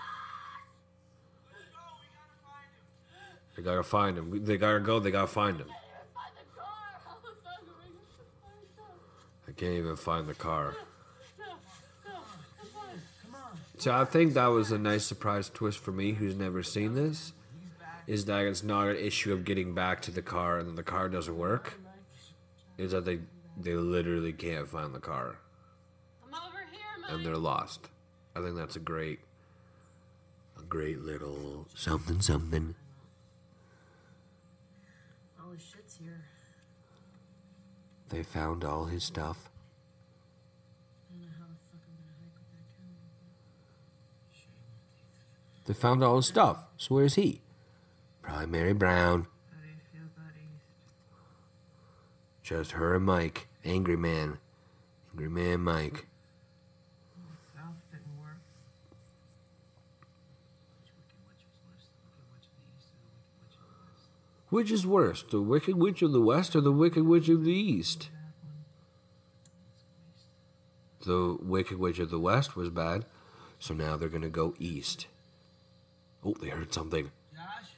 They gotta find him. They gotta go, they gotta find him. I can't even find the car. So I think that was a nice surprise twist for me, who's never seen this, is that it's not an issue of getting back to the car and then the car doesn't work. Is that they they literally can't find the car. I'm over here, And they're lost. I think that's a great, a great little something something. All his shit's here. They found all his stuff. I don't know how the fuck I'm gonna hike with that camera. They found all his stuff. So where's he? Probably Mary Brown. How do you feel about East? Just her and Mike. Angry man. Angry man Mike. South didn't work. Which is worse, the Wicked Witch of the West or the Wicked Witch of the East? The Wicked Witch of the West was bad, so now they're gonna go east. Oh, they heard something. Josh?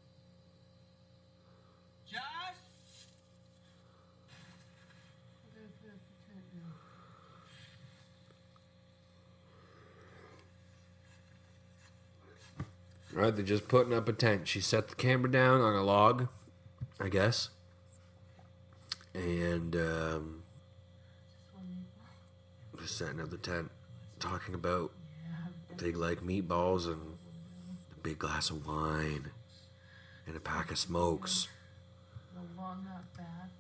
Josh? Right, they're just putting up a tent. She set the camera down on a log, I guess. And, um... just setting up the tent. Talking about they like meatballs and a big glass of wine. And a pack of smokes. The walnut bath.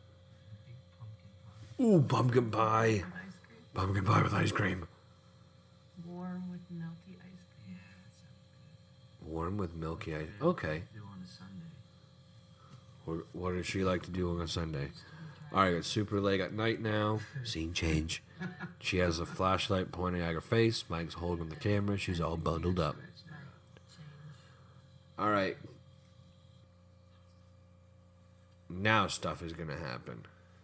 Ooh, pumpkin pie. Pumpkin pie with ice cream. Warm with milky ice cream. Warm with milky ice. Okay. Do on a Sunday. What, what does she like to do on a Sunday? All right, it's super late at night now. Scene change. She has a flashlight pointing at her face. Mike's holding the camera. She's all bundled up. All right. Now stuff is going to happen.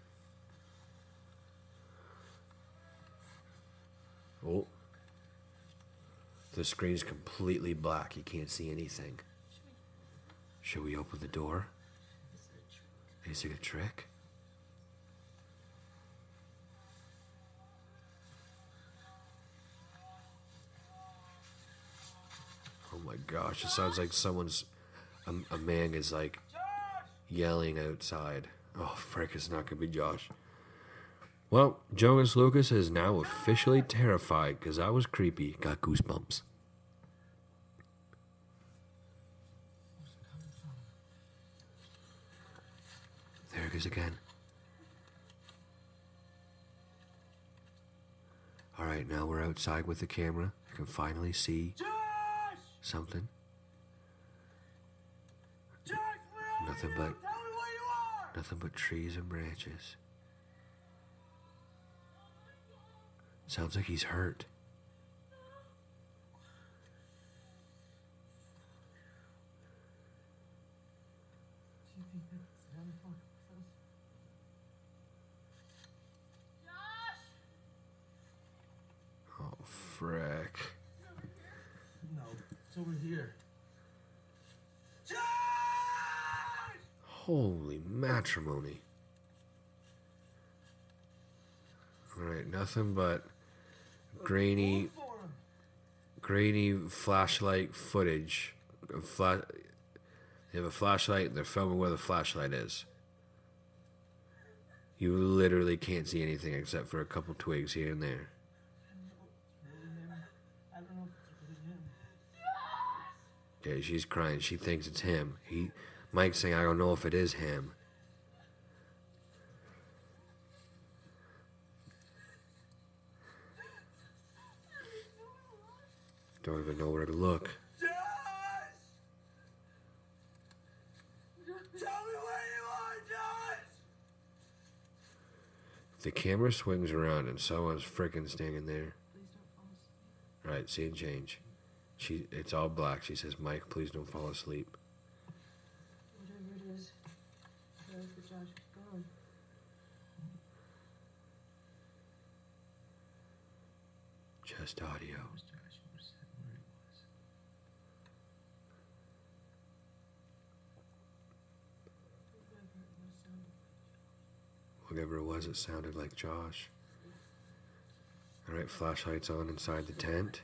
Oh. The screen's completely black. You can't see anything. Should we open the door? Is it a trick? Oh my gosh, it sounds like someone's, a, a man is like yelling outside. Oh frick, it's not gonna be Josh. Well, Jonas Lucas is now officially terrified because that was creepy. Got goosebumps. There it goes again. All right, now we're outside with the camera. I can finally see something. Nothing but Nothing but trees and branches. Sounds like he's hurt. Oh, frick. No, it's over here. Holy matrimony. Alright, nothing but grainy, grainy flashlight footage. Fla they have a flashlight, they're filming where the flashlight is. You literally can't see anything except for a couple twigs here and there. Okay, she's crying. She thinks it's him. He, Mike's saying, I don't know if it is him. Don't even know where to look. Josh! Tell me where you are, Josh! The camera swings around and someone's freaking standing there. Alright, scene change. She, it's all black. She says, Mike, please don't fall asleep. Whatever it is, pray for Josh. Go on. Just audio. Whatever it was, it sounded like Josh. Alright, flashlight's on inside the tent.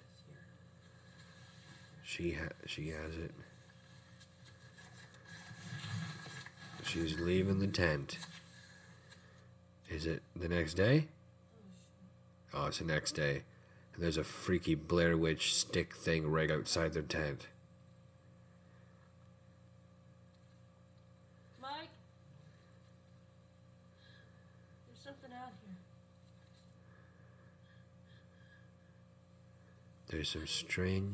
She ha she has it. She's leaving the tent. Is it the next day? Oh, it's the next day. And there's a freaky Blair Witch stick thing right outside their tent. Mike? There's something out here. There's some string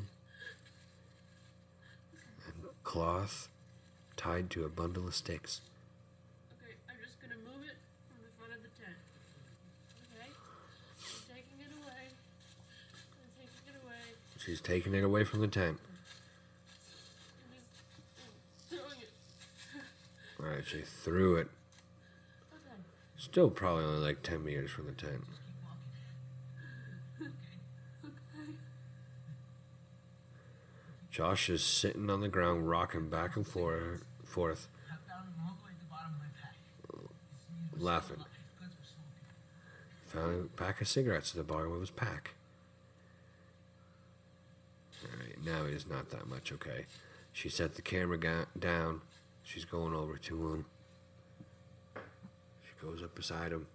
and cloth tied to a bundle of sticks. Okay, I'm just gonna move it from the front of the tent. Okay? I'm taking it away. I'm taking it away. She's taking it away from the tent. I'm just I'm throwing it. Alright, she threw it. Okay. Still probably only like ten meters from the tent. Josh is sitting on the ground, rocking back and forth, forth laughing. Found a pack of cigarettes at the bottom of his pack. Alright, now he's not that much okay. She set the camera ga down. She's going over to him. She goes up beside him.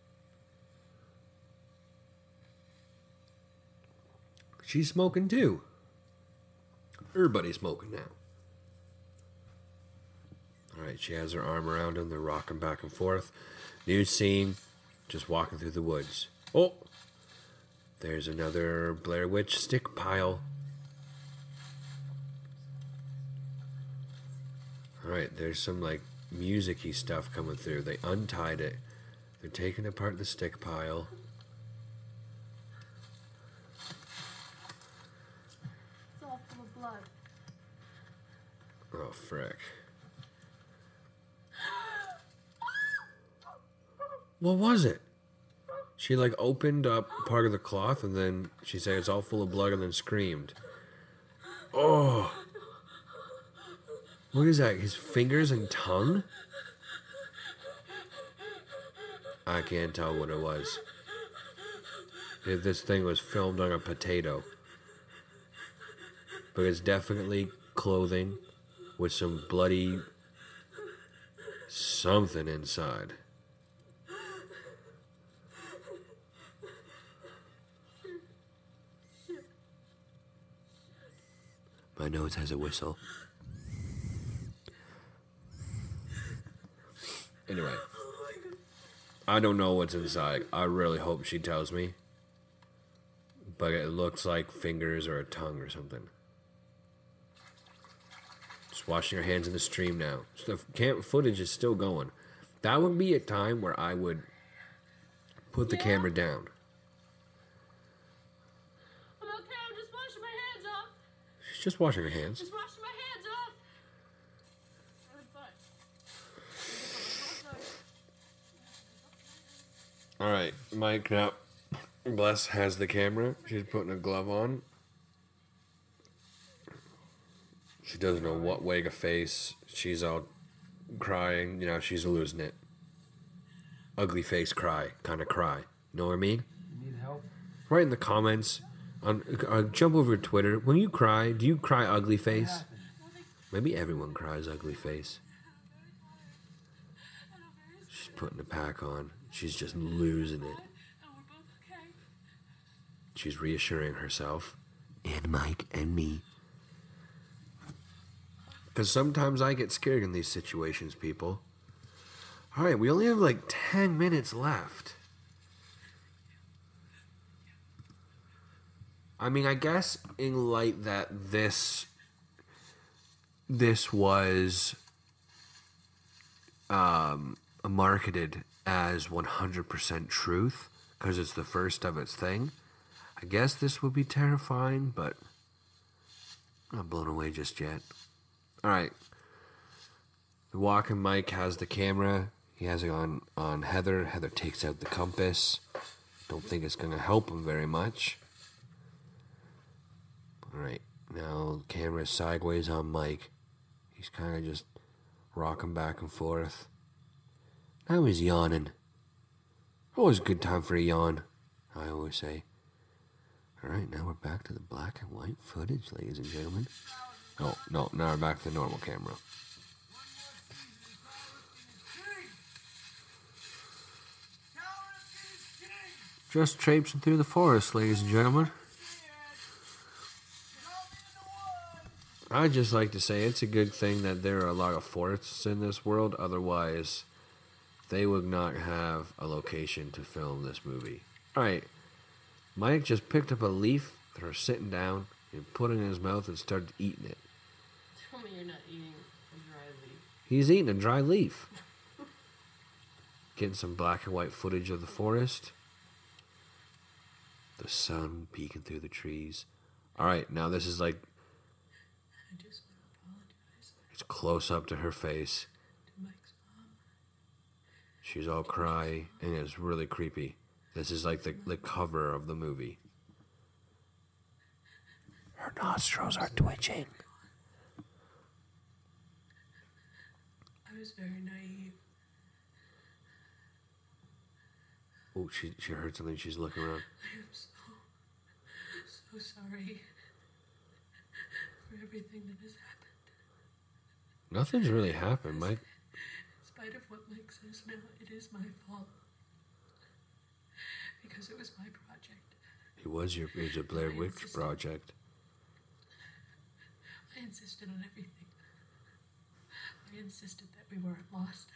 She's smoking too. Everybody's smoking now. Alright, she has her arm around him. They're rocking back and forth. New scene, just walking through the woods. Oh! There's another Blair Witch stick pile. Alright, there's some like music-y stuff coming through. They untied it. They're taking apart the stick pile. It's all full of blood. Oh, frick. What was it? She like opened up part of the cloth and then she said it's all full of blood and then screamed. Oh. What is that? His fingers and tongue? I can't tell what it was. If this thing was filmed on a potato. But it's definitely clothing with some bloody something inside. My nose has a whistle. Anyway, I don't know what's inside. I really hope she tells me. But it looks like fingers or a tongue or something. Just washing her hands in the stream now. So the camp footage is still going. That would be a time where I would put the Yeah? camera down. I'm okay. I'm just washing my hands off. She's just washing her hands. Just washing my hands off. All right, Mike. Now, Bless has the camera. She's putting a glove on. She doesn't know what way to face. She's all crying. You know, she's losing it. Ugly face cry. Kind of cry. Know what I mean? You need help? Write in the comments. On, uh, jump over to Twitter. When you cry, do you cry ugly face? Maybe everyone cries ugly face. She's putting the pack on. She's just losing it. She's reassuring herself. And Mike and me. Because sometimes I get scared in these situations, people. Alright, we only have like ten minutes left. I mean, I guess in light that this... This was... Um, marketed as one hundred percent truth. Because it's the first of its thing. I guess this would be terrifying, but... I'm not blown away just yet. Alright. The walking Mike has the camera. He has it on, on Heather. Heather takes out the compass. Don't think it's going to help him very much. Alright. Now the camera is sideways on Mike. He's kind of just rocking back and forth. Now he's yawning. Always a good time for a yawn, I always say. Alright, now we're back to the black and white footage, ladies and gentlemen. Oh, no, now we're back to the normal camera. Just traipsing through the forest, ladies and gentlemen. I just like to say it's a good thing that there are a lot of forests in this world. Otherwise, they would not have a location to film this movie. Alright, Mike just picked up a leaf that are sitting down and put it in his mouth and started eating it. Tell me you're not eating a dry leaf. He's eating a dry leaf. Getting some black and white footage of the forest. The sun peeking through the trees. Alright, now this is like... I just want to apologize. It's close up to her face. To Mike's mom. She's all cry, and it's really creepy. This is like the, the cover of the movie. Her nostrils are twitching. I was very naive. Oh, she she heard something. She's looking around. I am so, so sorry for everything that has happened. Nothing's really happened, Mike. In spite of what Mike says now, it is my fault. Because it was my project. It was your, it was a Blair Witch project. I insisted on everything. I insisted that we weren't lost.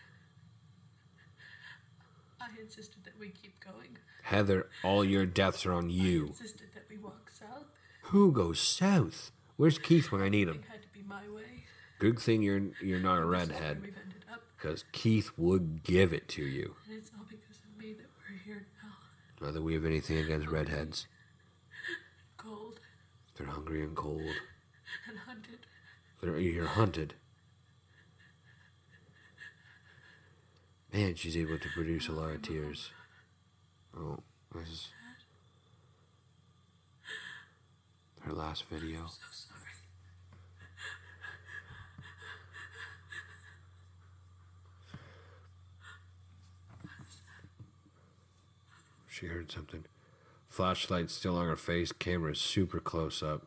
I insisted that we keep going. Heather, all your deaths are on you. I insisted that we walk south. Who goes south? Where's Keith when I need him? It had to be my way. Good thing you're you're not a redhead. We've ended up. Because Keith would give it to you. And it's all because of me that we're here now. Not that we have anything against redheads. Cold. They're hungry and cold. And hunted. They're, you're hunted. Man, she's able to produce a lot of tears. Oh, this is her last video. I'm so sorry. She heard something. Flashlight still on her face. Camera is super close up.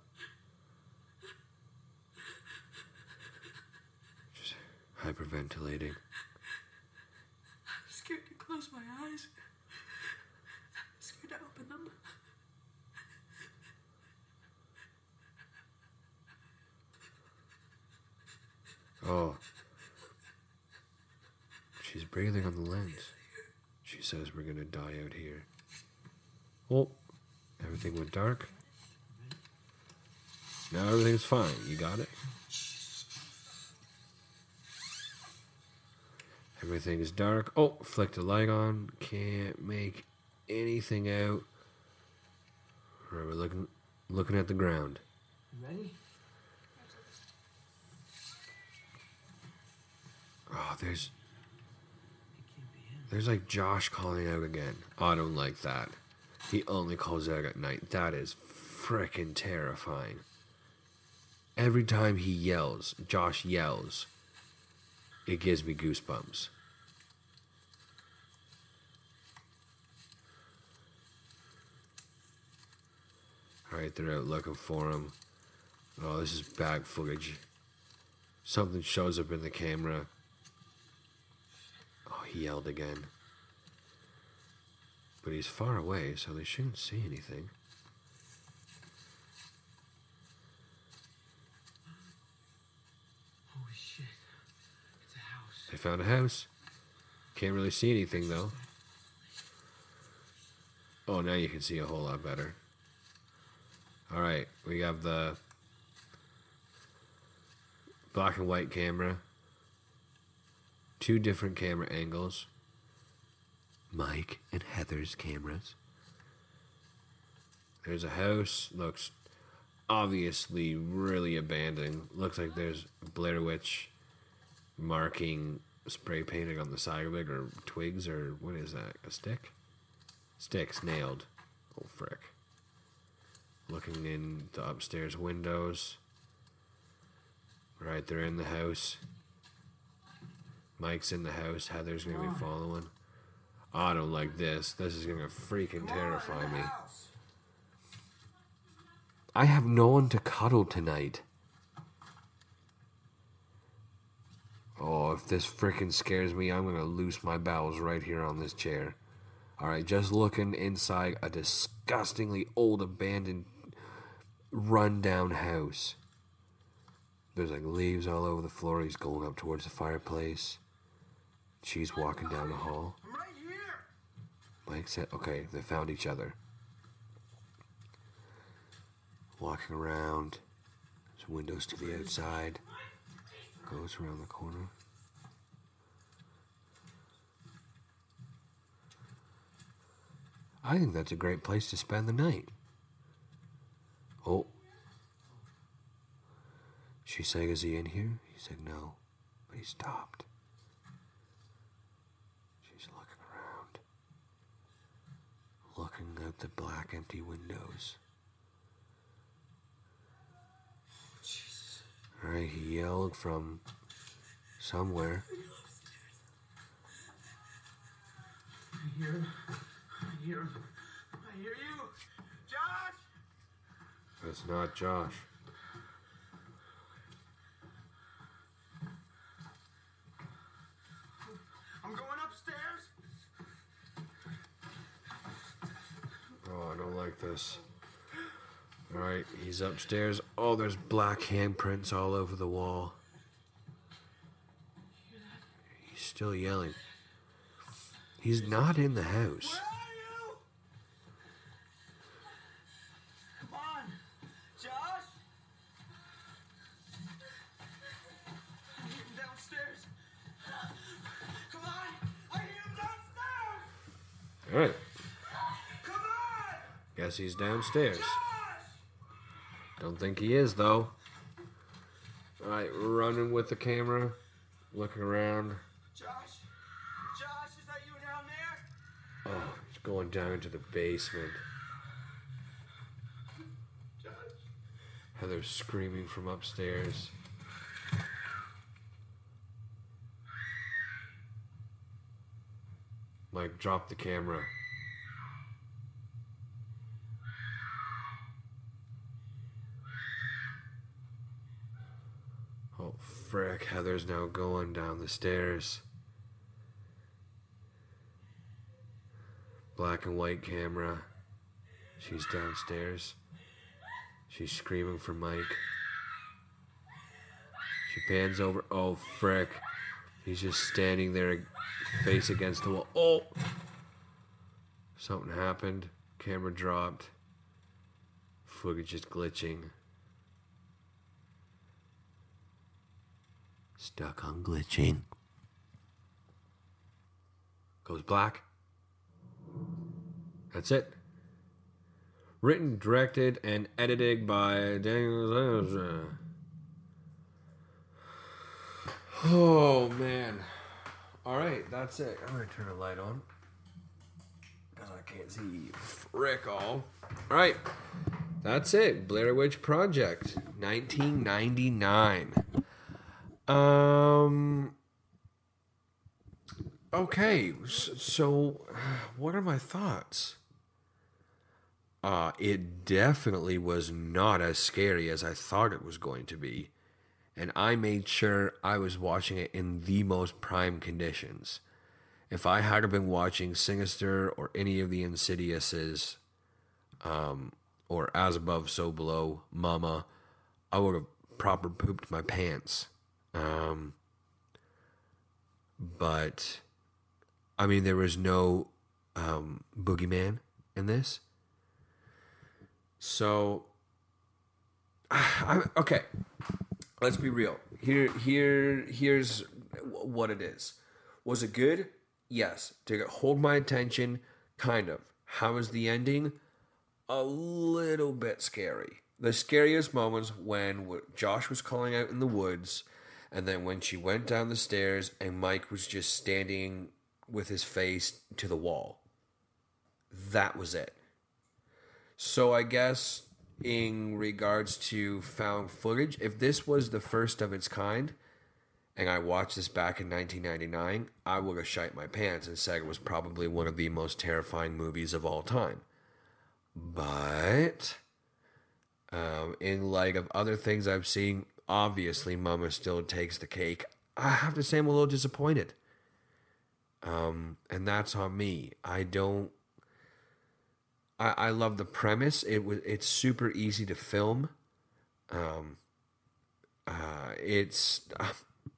Just hyperventilating. I'm scared to close my eyes. I'm scared to open them. Oh. She's breathing on the lens. She says we're gonna die out here. Oh, everything went dark. Now everything's fine. You got it? Everything is dark. Oh, flick the light on. Can't make anything out. Alright, we're looking, looking at the ground. Ready? Oh, there's... There's like Josh calling out again. Oh, I don't like that. He only calls out at night. That is frickin' terrifying. Every time he yells, Josh yells, it gives me goosebumps. Alright, they're out looking for him. Oh, this is bad footage. Something shows up in the camera. Oh, he yelled again. But he's far away, so they shouldn't see anything. Holy shit. It's a house. They found a house. Can't really see anything, though. Oh, now you can see a whole lot better. Alright, we have the black and white camera. Two different camera angles. Mike and Heather's cameras. There's a house. Looks obviously really abandoned. Looks like there's Blair Witch marking spray painting on the side of it, or twigs, or what is that? A stick? Sticks nailed. Oh, frick. Looking in the upstairs windows. Right, they're in the house. Mike's in the house. Heather's gonna be following. Oh, I don't like this. This is gonna freaking terrify me. I have no one to cuddle tonight. Oh, if this freaking scares me, I'm gonna loose my bowels right here on this chair. Alright, just looking inside a disgustingly old, abandoned, run-down house. There's like leaves all over the floor. He's going up towards the fireplace. She's walking down the hall. I'm right here. Mike said, okay, they found each other. Walking around. There's windows to the outside. Goes around the corner. I think that's a great place to spend the night. Oh. She said, is he in here? He said no, but he stopped. She's looking around. Looking out the black, empty windows. Jesus. Alright, he yelled from somewhere. I hear him. I hear him. I hear you. Josh! That's not Josh. I'm going upstairs. Oh, I don't like this. Alright, he's upstairs. Oh, there's black handprints all over the wall. He's still yelling. He's not in the house. Where are you? Come on, Josh. I hear him downstairs. Come on, I hear him downstairs. Alright, Come on, guess he's downstairs. Josh. Don't think he is, though. Alright, running with the camera. Looking around. Josh, Josh, is that you down there? Oh, he's going down into the basement. Josh. Heather's screaming from upstairs. Mike, drop the camera. Oh, frick. Heather's now going down the stairs. Black and white camera. She's downstairs. She's screaming for Mike. She pans over. Oh, frick. He's just standing there, face against the wall. Oh! Something happened. Camera dropped. Footage is glitching. Stuck on glitching. goes black. That's it. Written, directed, and edited by Daniel. Oh, man. All right, that's it. I'm going to turn the light on because I can't see frick all. All right, that's it. Blair Witch Project, nineteen ninety-nine. Um. Okay, so what are my thoughts? Uh, it definitely was not as scary as I thought it was going to be. And I made sure I was watching it in the most prime conditions. If I had been watching Sinister or any of the Insidiouses, um, or As Above, So Below, Mama, I would have proper pooped my pants. Um, but, I mean, there was no um, boogeyman in this. So, I, okay. Let's be real. Here, here, here's what it is. Was it good? Yes. Did it hold my attention? Kind of. How was the ending? A little bit scary. The scariest moments when Josh was calling out in the woods, and then when she went down the stairs and Mike was just standing with his face to the wall. That was it. So I guess in regards to found footage, if this was the first of its kind, and I watched this back in nineteen ninety-nine, I would have shite my pants and said it was probably one of the most terrifying movies of all time. But, um, in light of other things I've seen, obviously Mama still takes the cake. I have to say I'm a little disappointed. Um, and that's on me. I don't... I, I love the premise. It was it's super easy to film. Um, uh, it's uh,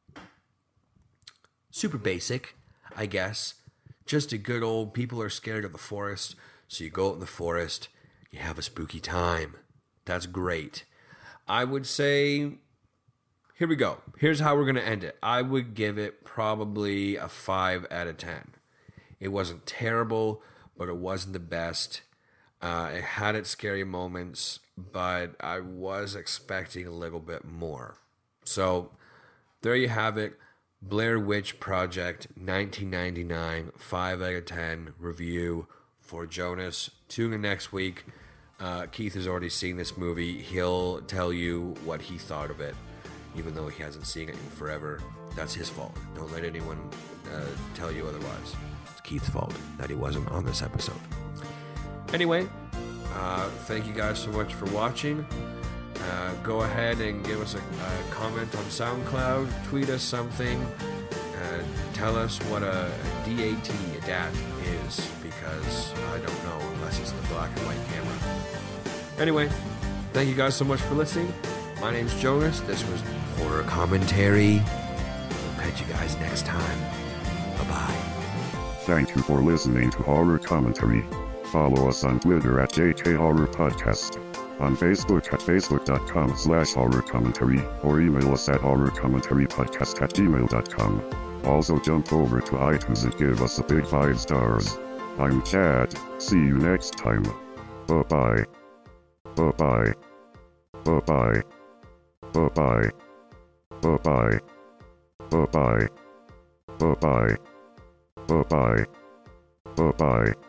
super basic, I guess. Just a good old people are scared of the forest, so you go out in the forest, you have a spooky time. That's great. I would say, here we go. Here's how we're going to end it. I would give it probably a five out of ten. It wasn't terrible, but it wasn't the best. Uh, it had its scary moments, but I was expecting a little bit more. So, there you have it. Blair Witch Project, nineteen ninety-nine, five out of ten review for Jonas. Tune in next week. Uh, Keith has already seen this movie. He'll tell you what he thought of it, even though he hasn't seen it in forever. That's his fault. Don't let anyone uh, tell you otherwise. It's Keith's fault that he wasn't on this episode. Anyway, uh, thank you guys so much for watching. Uh, go ahead and give us a, a comment on SoundCloud. Tweet us something. Uh, tell us what a, a D A T, a D A T, is, because I don't know unless it's the black and white camera. Anyway, thank you guys so much for listening. My name's Jonas. This was Horror Commentary. We'll catch you guys next time. Bye-bye. Thank you for listening to Horror Commentary. Follow us on Twitter at J K Horror Podcast, on Facebook at facebook.com slash horror commentary, or email us at horrorcommentarypodcast at gmail dot com. Also jump over to iTunes and give us a big five stars. I'm Chad. See you next time. Bye-bye. Bye-bye. Bye-bye. Bye-bye. Bye-bye. Bye-bye. Bye-bye. Bye-bye. Bye-bye.